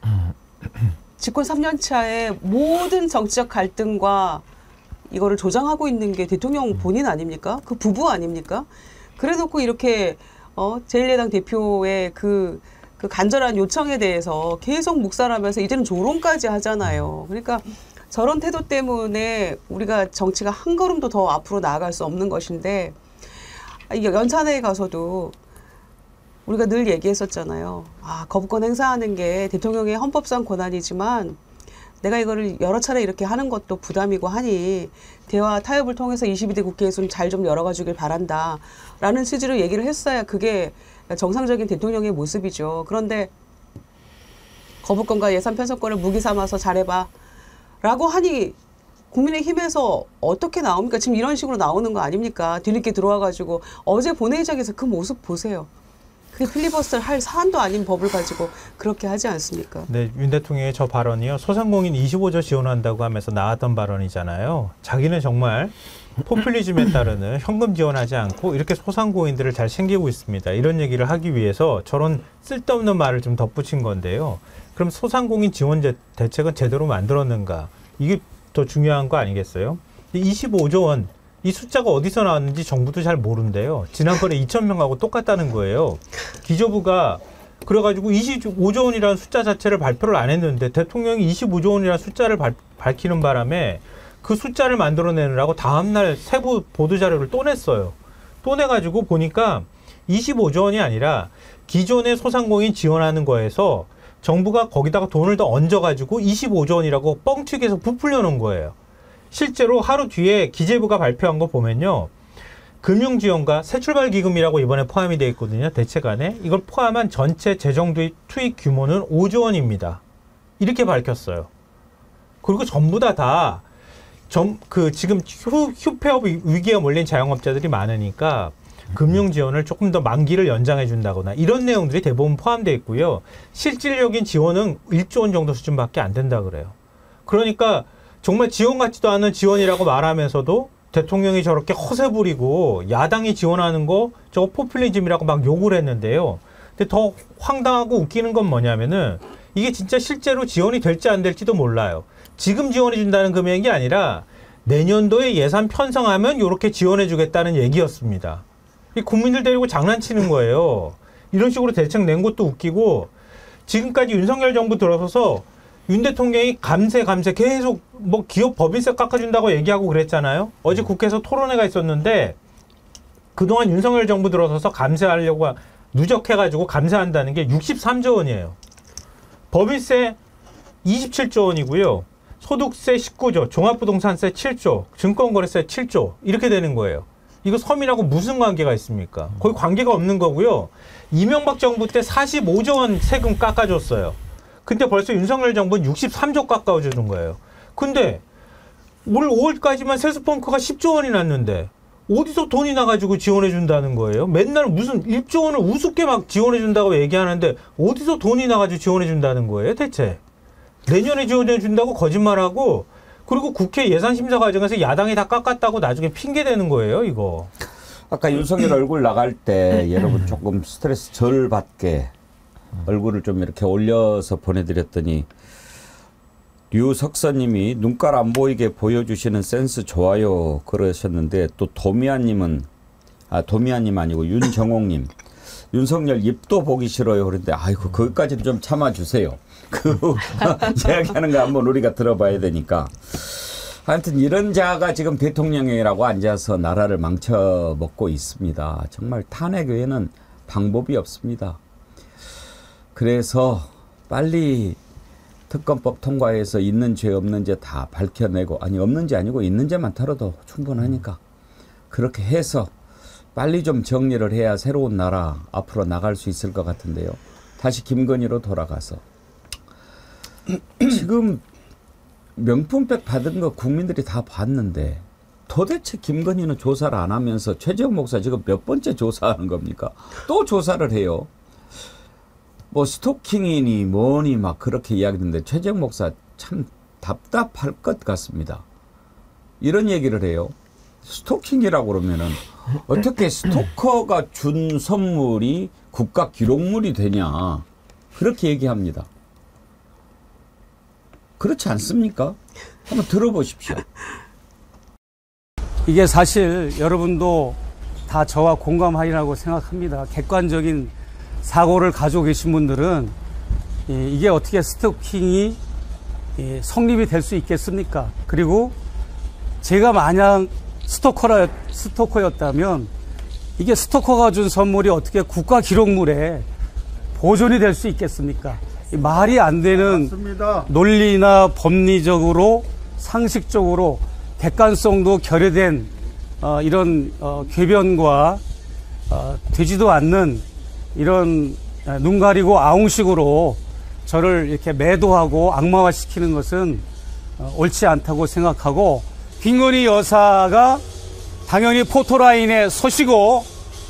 집권 삼 년 차에 모든 정치적 갈등과 이거를 조장하고 있는 게 대통령 본인 아닙니까? 그 부부 아닙니까? 그래놓고 이렇게 어, 제일 야당 대표의 그 그 간절한 요청에 대해서 계속 묵살하면서 이제는 조롱까지 하잖아요. 그러니까 저런 태도 때문에 우리가 정치가 한 걸음도 더 앞으로 나아갈 수 없는 것인데 연찬회에 가서도 우리가 늘 얘기했었잖아요. 아, 거부권 행사하는 게 대통령의 헌법상 권한이지만 내가 이거를 여러 차례 이렇게 하는 것도 부담이고 하니 대화 타협을 통해서 이십이 대 국회에서 잘 좀 열어가 주길 바란다 라는 취지로 얘기를 했어야 그게 정상적인 대통령의 모습이죠. 그런데 거부권과 예산 편성권을 무기 삼아서 잘해봐 라고 하니 국민의힘에서 어떻게 나옵니까? 지금 이런 식으로 나오는 거 아닙니까? 뒤늦게 들어와가지고 어제 본회의장에서 그 모습 보세요. 그게 필리버스터를 할 사안도 아닌 법을 가지고 그렇게 하지 않습니까? 네, 윤 대통령의 저 발언이요. 소상공인 이십오조 지원한다고 하면서 나왔던 발언이잖아요. 자기는 정말 포퓰리즘에 따르는 현금 지원하지 않고 이렇게 소상공인들을 잘 챙기고 있습니다. 이런 얘기를 하기 위해서 저런 쓸데없는 말을 좀 덧붙인 건데요. 그럼 소상공인 지원 대책은 제대로 만들었는가? 이게 더 중요한 거 아니겠어요? 이십오조 원, 이 숫자가 어디서 나왔는지 정부도 잘 모른대요. 지난번에 이천 명하고 똑같다는 거예요. 기재부가 그래가지고 이십오조 원이라는 숫자 자체를 발표를 안 했는데 대통령이 이십오조 원이라는 숫자를 발, 밝히는 바람에 그 숫자를 만들어내느라고 다음날 세부 보도자료를 또 냈어요. 또 내가지고 보니까 이십오조 원이 아니라 기존의 소상공인 지원하는 거에서 정부가 거기다가 돈을 더 얹어가지고 이십오조 원이라고 뻥튀기해서 부풀려 놓은 거예요. 실제로 하루 뒤에 기재부가 발표한 거 보면요. 금융지원과 새출발기금이라고 이번에 포함이 되어 있거든요. 대책안에. 이걸 포함한 전체 재정 투입 규모는 오조 원입니다. 이렇게 밝혔어요. 그리고 전부 다 다 점, 그 지금 휴, 휴폐업 위기에 몰린 자영업자들이 많으니까 금융 지원을 조금 더 만기를 연장해 준다거나 이런 내용들이 대부분 포함되어 있고요. 실질적인 지원은 일조 원 정도 수준밖에 안 된다 그래요. 그러니까 정말 지원 같지도 않은 지원이라고 말하면서도 대통령이 저렇게 허세 부리고 야당이 지원하는 거 저거 포퓰리즘이라고 막 욕을 했는데요. 근데 더 황당하고 웃기는 건 뭐냐면은 이게 진짜 실제로 지원이 될지 안 될지도 몰라요. 지금 지원해 준다는 금액이 아니라 내년도에 예산 편성하면 이렇게 지원해 주겠다는 얘기였습니다. 이 국민들 데리고 장난치는 거예요. 이런 식으로 대책 낸 것도 웃기고 지금까지 윤석열 정부 들어서서 윤 대통령이 감세 감세 계속 뭐 기업 법인세 깎아준다고 얘기하고 그랬잖아요. 어제 국회에서 토론회가 있었는데 그동안 윤석열 정부 들어서서 감세하려고 누적해가지고 감세한다는 게 육십삼조 원이에요. 법인세 이십칠조 원이고요. 소득세 십구조, 종합부동산세 칠조, 증권거래세 칠조 이렇게 되는 거예요. 이거 서민하고 무슨 관계가 있습니까? 거의 관계가 없는 거고요. 이명박 정부 때 사십오조 원 세금 깎아줬어요. 근데 벌써 윤석열 정부는 육십삼조 깎아주는 거예요. 근데 올 오월까지만 세수펑크가 십조 원이 났는데 어디서 돈이 나가지고 지원해 준다는 거예요? 맨날 무슨 일조 원을 우습게 막 지원해 준다고 얘기하는데 어디서 돈이 나가지고 지원해 준다는 거예요 대체? 내년에 지원해 준다고 거짓말하고 그리고 국회 예산심사 과정에서 야당이 다 깎았다고 나중에 핑계대는 거예요 이거. 아까 윤석열 얼굴 나갈 때 여러분 조금 스트레스 덜 받게 얼굴을 좀 이렇게 올려서 보내드렸더니 류석선님이 눈깔 안 보이게 보여주시는 센스 좋아요 그러셨는데 또 도미아님은 아 도미아님 아니고 윤정옥님 윤석열 입도 보기 싫어요 그런데 아이고 거기까지는 좀 참아주세요. 그 이야기하는 거 한번 우리가 들어봐야 되니까 하여튼 이런 자가 지금 대통령이라고 앉아서 나라를 망쳐먹고 있습니다. 정말 탄핵 외에는 방법이 없습니다. 그래서 빨리 특검법 통과해서 있는 죄 없는 죄 다 밝혀내고, 아니 없는 죄 아니고 있는 죄만 털어도 충분하니까 그렇게 해서 빨리 좀 정리를 해야 새로운 나라 앞으로 나갈 수 있을 것 같은데요. 다시 김건희로 돌아가서 지금 명품백 받은 거 국민들이 다 봤는데 도대체 김건희는 조사를 안 하면서 최재형 목사 지금 몇 번째 조사하는 겁니까? 또 조사를 해요. 뭐 스토킹이니 뭐니 막 그렇게 이야기하는데 최재형 목사 참 답답할 것 같습니다. 이런 얘기를 해요. 스토킹이라고 그러면은 어떻게 스토커가 준 선물이 국가 기록물이 되냐, 그렇게 얘기합니다. 그렇지 않습니까? 한번 들어보십시오. 이게 사실 여러분도 다 저와 공감하리라고 생각합니다. 객관적인 사고를 가지고 계신 분들은 이게 어떻게 스토킹이 성립이 될 수 있겠습니까? 그리고 제가 만약 스토커라, 스토커였다면 이게 스토커가 준 선물이 어떻게 국가 기록물에 보존이 될 수 있겠습니까? 말이 안 되는 맞습니다. 논리나 법리적으로 상식적으로 객관성도 결여된 어, 이런 어, 궤변과 어, 되지도 않는 이런 눈 가리고 아웅식으로 저를 이렇게 매도하고 악마화시키는 것은 어, 옳지 않다고 생각하고, 김건희 여사가 당연히 포토라인에 서시고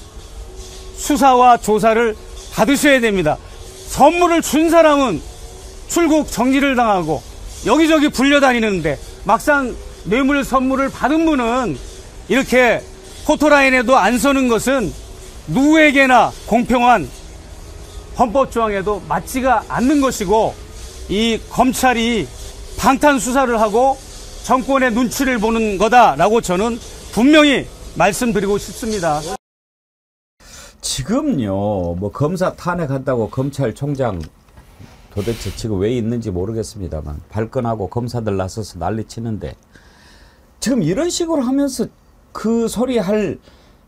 수사와 조사를 받으셔야 됩니다. 선물을 준 사람은 출국 정지를 당하고 여기저기 불려다니는데 막상 뇌물 선물을 받은 분은 이렇게 포토라인에도 안 서는 것은 누구에게나 공평한 헌법조항에도 맞지가 않는 것이고, 이 검찰이 방탄 수사를 하고 정권의 눈치를 보는 거다라고 저는 분명히 말씀드리고 싶습니다. 지금요, 뭐 검사 탄핵한다고 검찰총장 도대체 지금 왜 있는지 모르겠습니다만 발끈하고 검사들 나서서 난리치는데, 지금 이런 식으로 하면서 그 소리 할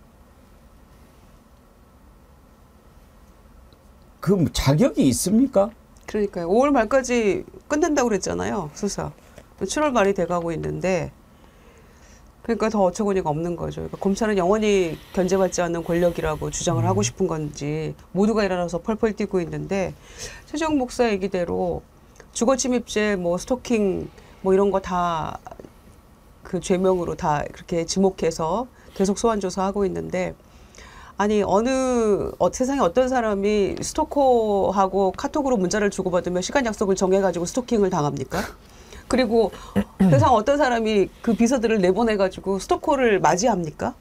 그 자격이 있습니까? 그러니까요. 오월 말까지 끝낸다고 그랬잖아요, 수사. 칠월 말이 돼가고 있는데, 그러니까 더 어처구니가 없는 거죠. 그러니까 검찰은 영원히 견제받지 않는 권력이라고 주장을 음. 하고 싶은 건지 모두가 일어나서 펄펄 뛰고 있는데, 최재형 목사 얘기대로 주거침입죄, 뭐 스토킹, 뭐 이런 거 다 그 죄명으로 다 그렇게 지목해서 계속 소환 조사하고 있는데, 아니 어느 어, 세상에 어떤 사람이 스토커하고 카톡으로 문자를 주고받으며 시간 약속을 정해가지고 스토킹을 당합니까? 그리고 세상 어떤 사람이 그 비서들을 내보내가지고 스토커를 맞이합니까?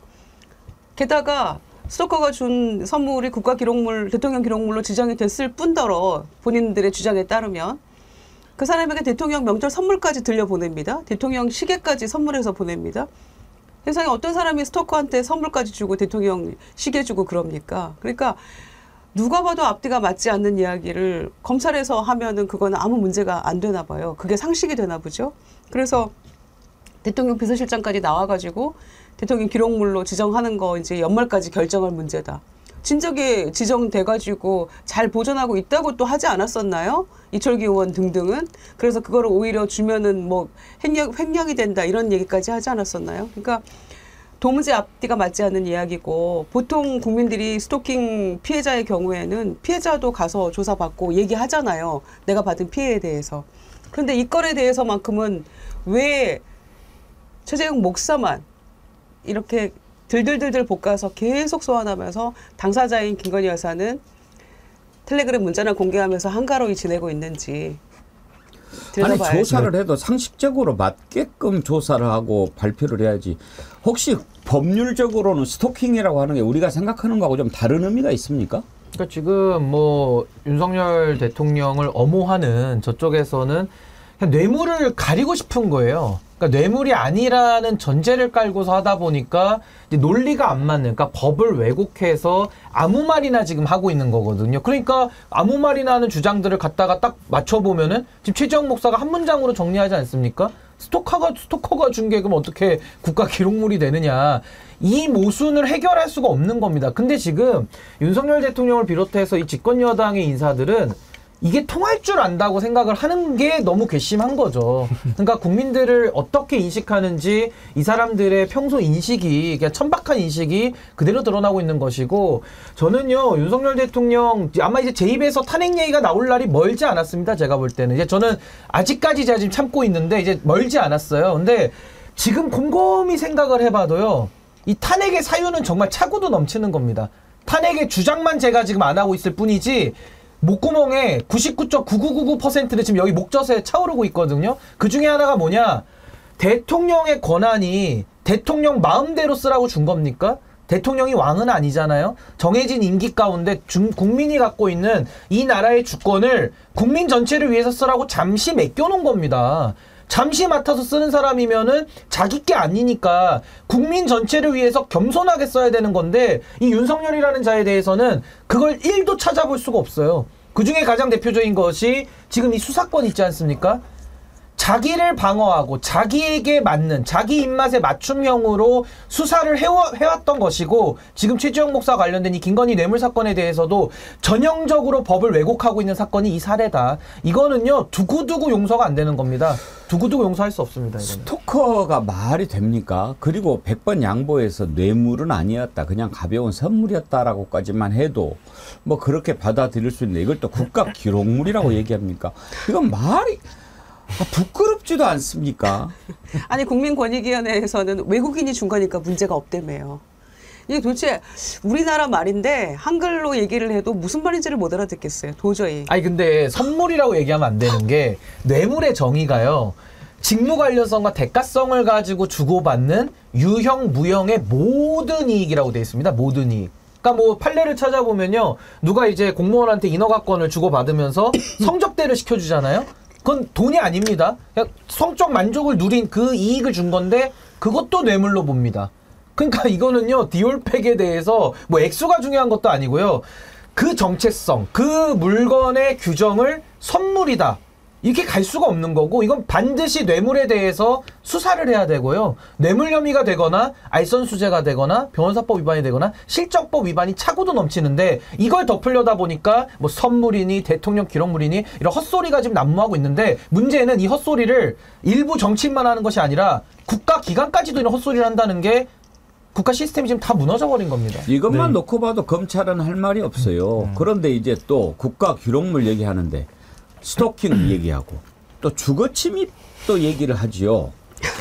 게다가 스토커가 준 선물이 국가 기록물, 대통령 기록물로 지정이 됐을 뿐더러 본인들의 주장에 따르면 그 사람에게 대통령 명절 선물까지 들려보냅니다. 대통령 시계까지 선물해서 보냅니다. 세상에 어떤 사람이 스토커한테 선물까지 주고 대통령 시계 주고 그럽니까? 그러니까 누가 봐도 앞뒤가 맞지 않는 이야기를 검찰에서 하면은 그거는 아무 문제가 안 되나 봐요. 그게 상식이 되나 보죠. 그래서 대통령 비서실장까지 나와가지고 대통령 기록물로 지정하는 거 이제 연말까지 결정할 문제다. 진작에 지정돼가지고 잘 보존하고 있다고 또 하지 않았었나요? 이철기 의원 등등은. 그래서 그거를 오히려 주면은 뭐 횡령, 횡령이 된다 이런 얘기까지 하지 않았었나요? 그러니까 도무지 앞뒤가 맞지 않는 이야기고, 보통 국민들이 스토킹 피해자의 경우에는 피해자도 가서 조사받고 얘기하잖아요. 내가 받은 피해에 대해서. 그런데 이 건에 대해서만큼은 왜 최재형 목사만 이렇게 들들들들 볶아서 계속 소환하면서 당사자인 김건희 여사는 텔레그램 문자를 공개하면서 한가로이 지내고 있는지 들여다봐야죠. 아니 조사를 해도 상식적으로 맞게끔 조사를 하고 발표를 해야지. 혹시 법률적으로는 스토킹이라고 하는 게 우리가 생각하는 거하고 좀 다른 의미가 있습니까? 그러니까 지금 뭐 윤석열 대통령을 엄호하는 저쪽에서는 그냥 뇌물을 가리고 싶은 거예요. 그러니까 뇌물이 아니라는 전제를 깔고서 하다 보니까 이제 논리가 안 맞는, 그러니까 법을 왜곡해서 아무 말이나 지금 하고 있는 거거든요. 그러니까 아무 말이나 하는 주장들을 갖다가 딱 맞춰보면은 지금 최재형 목사가 한 문장으로 정리하지 않습니까? 스토커가 스토커가 준 게 그럼 어떻게 국가 기록물이 되느냐. 이 모순을 해결할 수가 없는 겁니다. 근데 지금 윤석열 대통령을 비롯해서 이 집권 여당의 인사들은 이게 통할 줄 안다고 생각을 하는 게 너무 괘씸한 거죠. 그러니까 국민들을 어떻게 인식하는지 이 사람들의 평소 인식이, 그냥 천박한 인식이 그대로 드러나고 있는 것이고, 저는요, 윤석열 대통령 아마 이제 제 입에서 탄핵 얘기가 나올 날이 멀지 않았습니다. 제가 볼 때는. 이제 저는 아직까지 제가 지금 참고 있는데 이제 멀지 않았어요. 근데 지금 곰곰이 생각을 해봐도요, 이 탄핵의 사유는 정말 차고도 넘치는 겁니다. 탄핵의 주장만 제가 지금 안 하고 있을 뿐이지, 목구멍에 구십구 점 구구구구 퍼센트는 지금 여기 목젖에 차오르고 있거든요. 그 중에 하나가 뭐냐? 대통령의 권한이 대통령 마음대로 쓰라고 준 겁니까? 대통령이 왕은 아니잖아요. 정해진 임기 가운데 중, 국민이 갖고 있는 이 나라의 주권을 국민 전체를 위해서 쓰라고 잠시 맡겨놓은 겁니다. 잠시 맡아서 쓰는 사람이면은 자기 게 아니니까 국민 전체를 위해서 겸손하게 써야 되는 건데, 이 윤석열이라는 자에 대해서는 그걸 일도 찾아볼 수가 없어요. 그 중에 가장 대표적인 것이 지금 이 수사권 있지 않습니까? 자기를 방어하고 자기에게 맞는, 자기 입맛에 맞춤형으로 수사를 해와, 해왔던 것이고, 지금 최지영 목사 관련된 이 김건희 뇌물 사건에 대해서도 전형적으로 법을 왜곡하고 있는 사건이 이 사례다. 이거는요, 두고두고 용서가 안 되는 겁니다. 두고두고 용서할 수 없습니다. 이거는. 스토커가 말이 됩니까? 그리고 백 번 양보해서 뇌물은 아니었다, 그냥 가벼운 선물이었다라고까지만 해도 뭐 그렇게 받아들일 수 있는데, 이걸 또 국가 기록물이라고 얘기합니까? 이건 말이 아, 부끄럽지도 않습니까? 아니, 국민권익위원회에서는 외국인이 준 거니까 문제가 없다며요. 이게 도대체 우리나라 말인데 한글로 얘기를 해도 무슨 말인지를 못 알아듣겠어요. 도저히. 아니 근데 선물이라고 얘기하면 안 되는 게, 뇌물의 정의가요, 직무 관련성과 대가성을 가지고 주고받는 유형 무형의 모든 이익이라고 되어 있습니다. 모든 이익. 그러니까 뭐 판례를 찾아보면요, 누가 이제 공무원한테 인허가권을 주고받으면서 성접대를 시켜주잖아요. 그건 돈이 아닙니다. 그냥 성적 만족을 누린 그 이익을 준 건데, 그것도 뇌물로 봅니다. 그러니까 이거는요, 디올팩에 대해서 뭐 액수가 중요한 것도 아니고요, 그 정체성, 그 물건의 규정을 선물이다, 이렇게 갈 수가 없는 거고, 이건 반드시 뇌물에 대해서 수사를 해야 되고요, 뇌물 혐의가 되거나 알선수재가 되거나 변호사법 위반이 되거나 실정법 위반이 차고도 넘치는데, 이걸 덮으려다 보니까 뭐 선물이니 대통령 기록물이니 이런 헛소리가 지금 난무하고 있는데, 문제는 이 헛소리를 일부 정치인만 하는 것이 아니라 국가기관까지도 이런 헛소리를 한다는 게, 국가 시스템이 지금 다 무너져 버린 겁니다. 이것만 네. 놓고 봐도 검찰은 할 말이 없어요. 음. 그런데 이제 또 국가 기록물 얘기하는데 스토킹 얘기하고 또 주거 침입도 얘기를 하지요.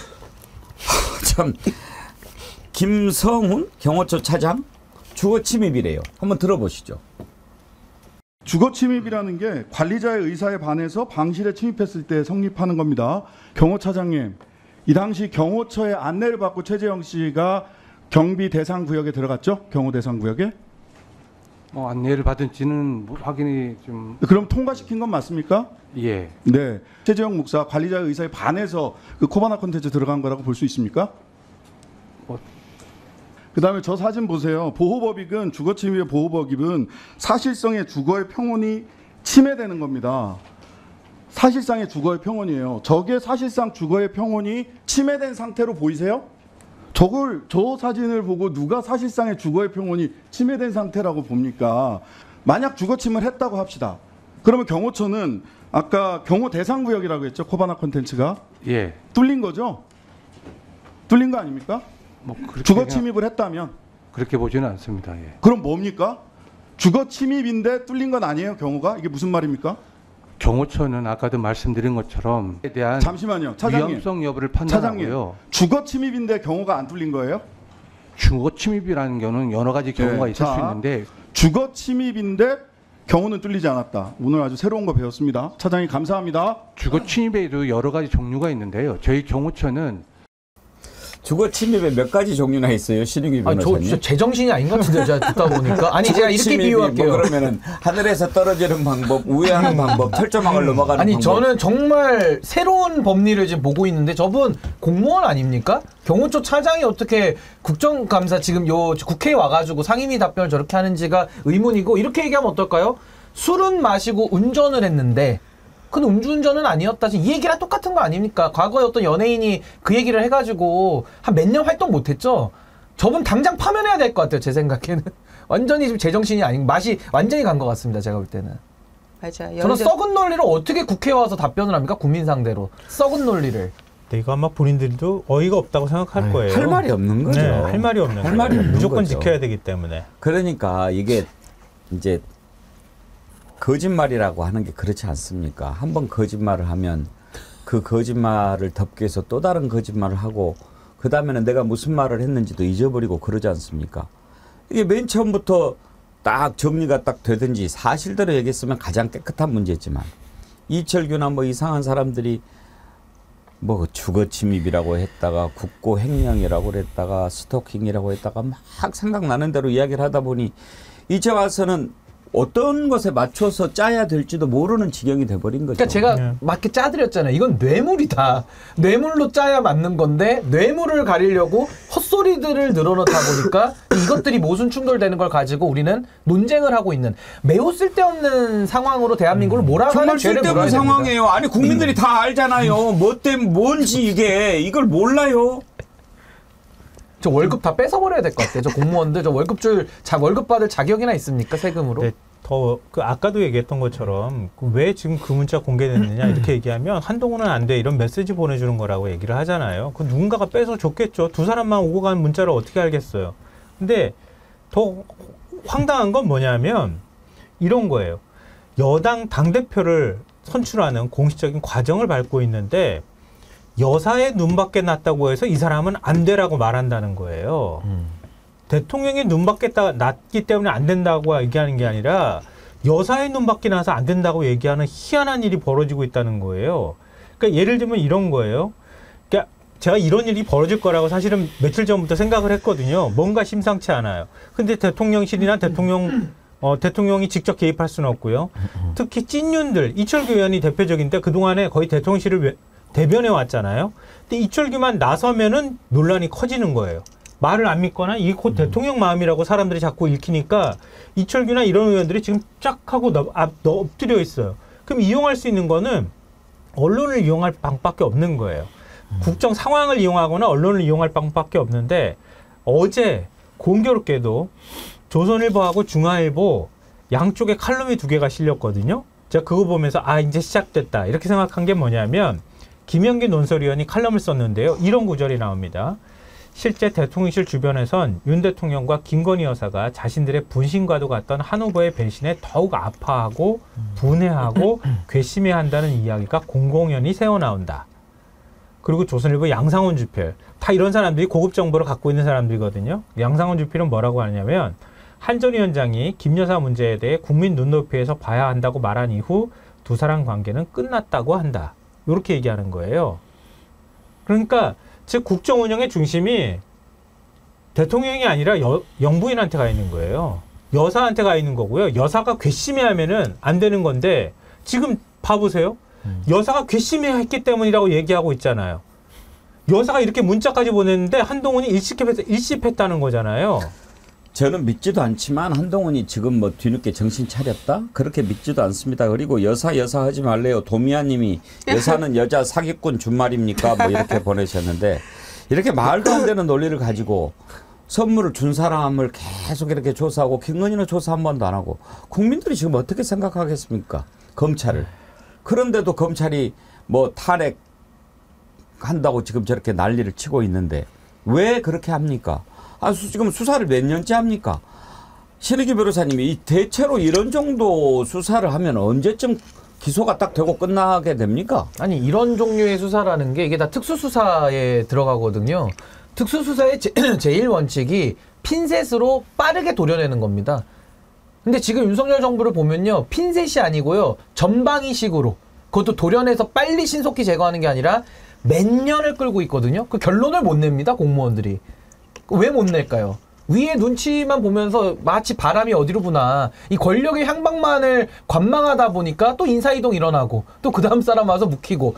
참, 김성훈 경호처 차장 주거 침입이래요. 한번 들어보시죠. 주거 침입이라는 게 관리자의 의사에 반해서 방실에 침입했을 때 성립하는 겁니다. 경호차장님, 이 당시 경호처의 안내를 받고 최재형 씨가 경비 대상 구역에 들어갔죠? 경호 대상 구역에? 뭐 안내를 받은지는 확인이 좀. 그럼 통과시킨 건 맞습니까? 예. 네. 최재형 목사 관리자의 의사에 반해서 그 코바나 콘텐츠 들어간 거라고 볼 수 있습니까? 뭐. 그다음에 저 사진 보세요. 보호법익은, 주거 침입의 보호법익은 사실상의 주거의 평온이 침해되는 겁니다. 사실상의 주거의 평온이에요. 저게 사실상 주거의 평온이 침해된 상태로 보이세요? 저걸, 저 사진을 보고 누가 사실상의 주거의 평온이 침해된 상태라고 봅니까? 만약 주거 침입을 했다고 합시다. 그러면 경호처는 아까 경호 대상 구역이라고 했죠? 코바나 콘텐츠가. 예. 뚫린 거죠? 뚫린 거 아닙니까? 뭐 그렇게 주거 침입을 했다면. 그렇게 보지는 않습니다. 예. 그럼 뭡니까? 주거 침입인데 뚫린 건 아니에요, 경호가? 이게 무슨 말입니까? 경호처는 아까도 말씀드린 것처럼 에 대한 잠시만요, 차장님. 위험성 여부를 판단하고요. 차장님, 주거 침입인데 경호가 안 뚫린 거예요? 주거 침입이라는 경우는 여러 가지 경우가 네, 있을 자, 수 있는데, 주거 침입인데 경호는 뚫리지 않았다. 오늘 아주 새로운 거 배웠습니다. 차장님 감사합니다. 주거 침입에도 여러 가지 종류가 있는데요. 저희 경호처는 주거 침입에 몇 가지 종류나 있어요, 신익희 아니, 변호사님? 저 진짜 제정신이 아닌 것 같은데, 제가 듣다 보니까. 아니, 제가 이렇게 비유할게요. 뭐 그러면은 하늘에서 떨어지는 방법, 우회하는 방법, 철조망을 넘어가는 아니, 방법. 저는 정말 새로운 법리를 지금 보고 있는데, 저분 공무원 아닙니까? 경호처 차장이 어떻게 국정감사 지금 요 국회에 와가지고 상임위 답변을 저렇게 하는지가 의문이고, 이렇게 얘기하면 어떨까요? 술은 마시고 운전을 했는데 그건 음주운전은 아니었다. 이 얘기랑 똑같은 거 아닙니까? 과거에 어떤 연예인이 그 얘기를 해가지고 한 몇 년 활동 못했죠. 저분 당장 파면해야 될 것 같아요. 제 생각에는. 완전히 지금 제정신이 아닌 맛이 완전히 간 것 같습니다. 제가 볼 때는. 맞아요. 저는 썩은 논리를 어떻게 국회에 와서 답변을 합니까? 국민 상대로. 썩은 논리를. 네, 이거 아마 본인들도 어이가 없다고 생각할 아니, 거예요. 할 말이 없는 거죠. 네, 할 말이 없는 할 거예요. 말이 없는 무조건 거죠. 지켜야 되기 때문에. 그러니까 이게 이제 거짓말이라고 하는 게 그렇지 않습니까? 한번 거짓말을 하면 그 거짓말을 덮기 위해서 또 다른 거짓말을 하고 그 다음에는 내가 무슨 말을 했는지도 잊어버리고 그러지 않습니까? 이게 맨 처음부터 딱 정리가 딱 되든지 사실대로 얘기했으면 가장 깨끗한 문제지만 이철규나 뭐 이상한 사람들이 뭐 주거 침입이라고 했다가 국고 횡령이라고 했다가 스토킹이라고 했다가 막 생각나는 대로 이야기를 하다 보니 이제 와서는 어떤 것에 맞춰서 짜야 될지도 모르는 지경이 돼버린 거죠. 그러니까 제가 네. 맞게 짜드렸잖아요. 이건 뇌물이다. 뇌물로 짜야 맞는 건데 뇌물을 가리려고 헛소리들을 늘어놓다 보니까 이것들이 모순 충돌되는 걸 가지고 우리는 논쟁을 하고 있는 매우 쓸데없는 상황으로 대한민국을 몰아가는 정말 죄를 물어야 쓸데없는 됩니다. 상황이에요. 아니 국민들이 다 알잖아요. 뭐 때문에 뭔지 이게 이걸 몰라요. 저 월급 다 뺏어버려야 될 것 같아요. 저 공무원들 저 월급 줄 자 월급 받을 자격이나 있습니까? 세금으로? 네, 더 그 아까도 얘기했던 것처럼 그왜 지금 그 문자 공개됐느냐 이렇게 얘기하면 한동훈은 안 돼 이런 메시지 보내주는 거라고 얘기를 하잖아요. 그 누군가가 빼서 줬겠죠. 두 사람만 오고 간 문자를 어떻게 알겠어요. 근데 더 황당한 건 뭐냐면 이런 거예요. 여당 당대표를 선출하는 공식적인 과정을 밟고 있는데 여사의 눈밖에 났다고 해서 이 사람은 안 되라고 말한다는 거예요. 음. 대통령의 눈밖에 났기 때문에 안 된다고 얘기하는 게 아니라 여사의 눈밖에 나서 안 된다고 얘기하는 희한한 일이 벌어지고 있다는 거예요. 그러니까 예를 들면 이런 거예요. 그러니까 제가 이런 일이 벌어질 거라고 사실은 며칠 전부터 생각을 했거든요. 뭔가 심상치 않아요. 근데 대통령실이나 대통령 어, 대통령이 직접 개입할 수는 없고요. 특히 찐윤들, 이철규 의원이 대표적인데 그동안에 거의 대통령실을 왜, 대변해 왔잖아요. 근데 이철규만 나서면은 논란이 커지는 거예요. 말을 안 믿거나 이게 곧 음. 대통령 마음이라고 사람들이 자꾸 읽히니까 이철규나 이런 의원들이 지금 쫙 하고 너, 앞, 너 엎드려 있어요. 그럼 이용할 수 있는 거는 언론을 이용할 방법밖에 없는 거예요. 음. 국정 상황을 이용하거나 언론을 이용할 방법밖에 없는데 어제 공교롭게도 조선일보하고 중앙일보 양쪽에 칼럼이 두 개가 실렸거든요. 제가 그거 보면서 아 이제 시작됐다 이렇게 생각한 게 뭐냐면 김영기 논설위원이 칼럼을 썼는데요. 이런 구절이 나옵니다. 실제 대통령실 주변에선 윤 대통령과 김건희 여사가 자신들의 분신과도 같던 한 후보의 배신에 더욱 아파하고 분해하고 괘씸해한다는 이야기가 공공연히 새어나온다. 그리고 조선일보 양상훈 주필. 다 이런 사람들이 고급 정보를 갖고 있는 사람들이거든요. 양상훈 주필은 뭐라고 하냐면 한 전 위원장이 김 여사 문제에 대해 국민 눈높이에서 봐야 한다고 말한 이후 두 사람 관계는 끝났다고 한다. 이렇게 얘기하는 거예요. 그러니까 즉 국정 운영의 중심이 대통령이 아니라 여, 영부인한테 가 있는 거예요. 여사한테 가 있는 거고요. 여사가 괘씸해하면은 안 되는 건데 지금 봐보세요. 음. 여사가 괘씸해했기 때문이라고 얘기하고 있잖아요. 여사가 이렇게 문자까지 보냈는데 한동훈이 일십했, 일십했다는 거잖아요. 저는 믿지도 않지만 한동훈이 지금 뭐 뒤늦게 정신 차렸다? 그렇게 믿지도 않습니다. 그리고 여사 여사 하지 말래요. 도미아님이 여사는 여자 사기꾼 준말입니까? 뭐 이렇게 보내셨는데 이렇게 말도 안 되는 논리를 가지고 선물을 준 사람을 계속 이렇게 조사하고 김건희는 조사 한 번도 안 하고 국민들이 지금 어떻게 생각하겠습니까? 검찰을. 그런데도 검찰이 뭐 탄핵 한다고 지금 저렇게 난리를 치고 있는데 왜 그렇게 합니까? 아, 수, 지금 수사를 몇 년째 합니까? 신의기 변호사님이 이 대체로 이런 정도 수사를 하면 언제쯤 기소가 딱 되고 끝나게 됩니까? 아니 이런 종류의 수사라는 게 이게 다 특수수사에 들어가거든요. 특수수사의 제, 제일 원칙이 핀셋으로 빠르게 도려내는 겁니다. 근데 지금 윤석열 정부를 보면요. 핀셋이 아니고요. 전방위식으로 그것도 도려내서 빨리 신속히 제거하는 게 아니라 몇 년을 끌고 있거든요. 그 결론을 못 냅니다. 공무원들이. 왜 못 낼까요? 위의 눈치만 보면서 마치 바람이 어디로 부나 이 권력의 향방만을 관망하다 보니까 또 인사이동 일어나고 또 그 다음 사람 와서 묵히고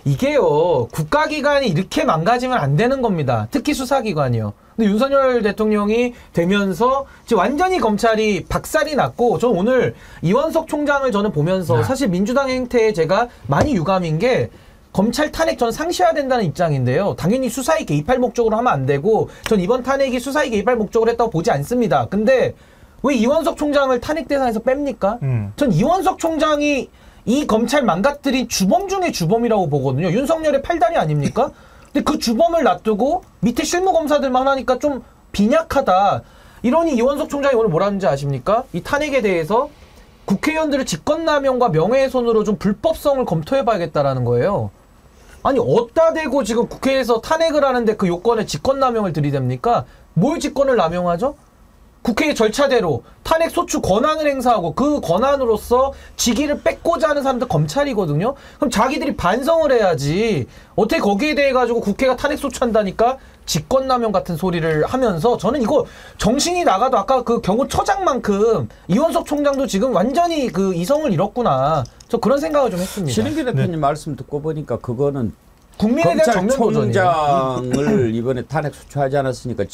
이게요 국가기관이 이렇게 망가지면 안 되는 겁니다. 특히 수사기관이요. 근데 윤석열 대통령이 되면서 지금 완전히 검찰이 박살이 났고 저는 오늘 이원석 총장을 저는 보면서 사실 민주당 행태에 제가 많이 유감인 게 검찰 탄핵 전 상시해야 된다는 입장인데요. 당연히 수사에 개입할 목적으로 하면 안 되고 전 이번 탄핵이 수사에 개입할 목적으로 했다고 보지 않습니다. 근데 왜 이원석 총장을 탄핵 대상에서 뺍니까? 음. 전 이원석 총장이 이 검찰 망가뜨린 주범 중에 주범이라고 보거든요. 윤석열의 팔다리 아닙니까? 근데 그 주범을 놔두고 밑에 실무검사들만 하니까 좀 빈약하다. 이러니 이원석 총장이 오늘 뭐라는지 아십니까? 이 탄핵에 대해서 국회의원들의 직권남용과 명예훼손으로 좀 불법성을 검토해봐야겠다라는 거예요. 아니 어디다 대고 지금 국회에서 탄핵을 하는데 그 요건에 직권남용을 들이댑니까? 뭘 직권을 남용하죠? 국회의 절차대로 탄핵 소추 권한을 행사하고 그 권한으로서 직위를 뺏고자 하는 사람들 검찰이거든요. 그럼 자기들이 반성을 해야지. 어떻게 거기에 대해 가지고 국회가 탄핵 소추한다니까 직권남용 같은 소리를 하면서 저는 이거 정신이 나가도 아까 그 경호처장만큼 이원석 총장도 지금 완전히 그 이성을 잃었구나. 저 그런 생각을 좀 했습니다. 신은기 대표님 네. 말씀 듣고 보니까 그거는 국민에 대한 정면도전이에요. 검찰총장을 이번에 탄핵 소추하지 않았으니까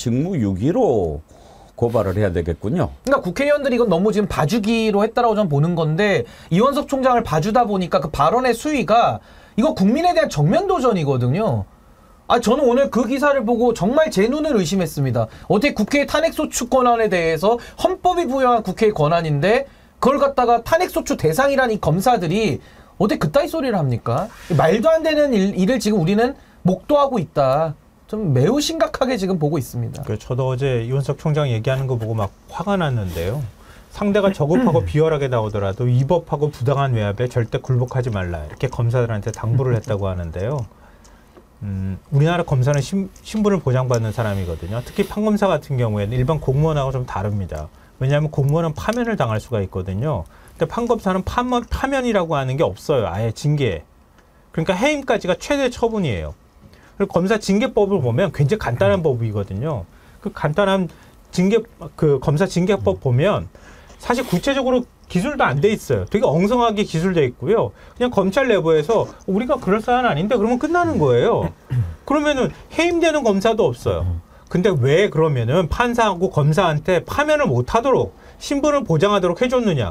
직무유기로 고발을 해야 되겠군요. 그러니까 국회의원들이 이건 너무 지금 봐주기로 했다라고 저는 보는 건데 이원석 총장을 봐주다 보니까 그 발언의 수위가 이거 국민에 대한 정면도전이거든요. 아 저는 오늘 그 기사를 보고 정말 제 눈을 의심했습니다. 어떻게 국회의 탄핵소추 권한에 대해서 헌법이 부여한 국회의 권한인데 그걸 갖다가 탄핵소추 대상이라는 이 검사들이 어떻게 그따위 소리를 합니까? 말도 안 되는 일, 일을 지금 우리는 목도하고 있다. 좀 매우 심각하게 지금 보고 있습니다. 그 저도 어제 이원석 총장 얘기하는 거 보고 막 화가 났는데요. 상대가 저급하고 비열하게 나오더라도 위법하고 부당한 외압에 절대 굴복하지 말라. 이렇게 검사들한테 당부를 했다고 하는데요. 음, 우리나라 검사는 신, 신분을 보장받는 사람이거든요. 특히 판검사 같은 경우에는 일반 공무원하고 좀 다릅니다. 왜냐하면 공무원은 파면을 당할 수가 있거든요. 근데 판검사는 파면, 파면이라고 하는 게 없어요. 아예 징계. 그러니까 해임까지가 최대 처분이에요. 그리고 검사 징계법을 보면 굉장히 간단한 법이거든요. 그 간단한 징계, 그 검사 징계법 보면 사실 구체적으로 기술도 안 돼 있어요. 되게 엉성하게 기술돼 있고요. 그냥 검찰 내부에서 우리가 그럴 사안 아닌데 그러면 끝나는 거예요. 그러면은 해임되는 검사도 없어요. 근데 왜 그러면은 판사하고 검사한테 파면을 못하도록 신분을 보장하도록 해줬느냐?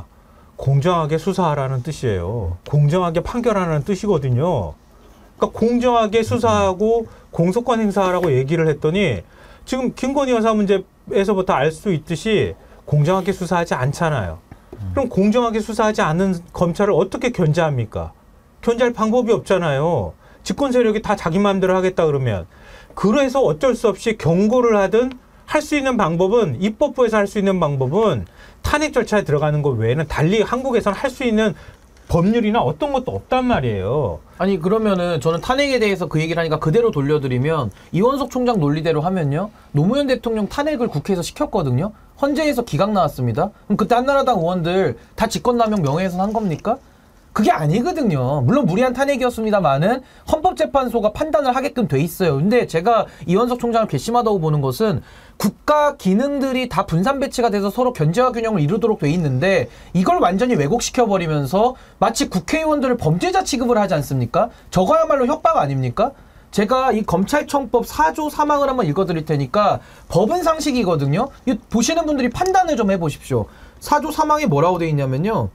공정하게 수사하라는 뜻이에요. 공정하게 판결하라는 뜻이거든요. 그러니까 공정하게 수사하고 공소권 행사하라고 얘기를 했더니 지금 김건희 여사 문제에서부터 알 수 있듯이 공정하게 수사하지 않잖아요. 그럼 공정하게 수사하지 않는 검찰을 어떻게 견제합니까? 견제할 방법이 없잖아요. 집권 세력이 다 자기 마음대로 하겠다 그러면. 그래서 어쩔 수 없이 경고를 하든 할 수 있는 방법은 입법부에서 할 수 있는 방법은 탄핵 절차에 들어가는 것 외에는 달리 한국에서는 할 수 있는 법률이나 어떤 것도 없단 말이에요. 아니 그러면은 저는 탄핵에 대해서 그 얘기를 하니까 그대로 돌려드리면 이원석 총장 논리대로 하면요. 노무현 대통령 탄핵을 국회에서 시켰거든요. 헌재에서 기각 나왔습니다. 그럼 그때 한나라당 의원들 다 직권남용 명예훼손 한 겁니까? 그게 아니거든요. 물론 무리한 탄핵이었습니다만은 헌법재판소가 판단을 하게끔 돼 있어요. 근데 제가 이원석 총장을 괘씸하다고 보는 것은 국가 기능들이 다 분산 배치가 돼서 서로 견제와 균형을 이루도록 돼 있는데 이걸 완전히 왜곡시켜버리면서 마치 국회의원들을 범죄자 취급을 하지 않습니까? 저거야말로 협박 아닙니까? 제가 이 검찰청법 사조 사망을 한번 읽어드릴 테니까 법은 상식이거든요. 보시는 분들이 판단을 좀 해보십시오. 사조 사망에 뭐라고 돼 있냐면요.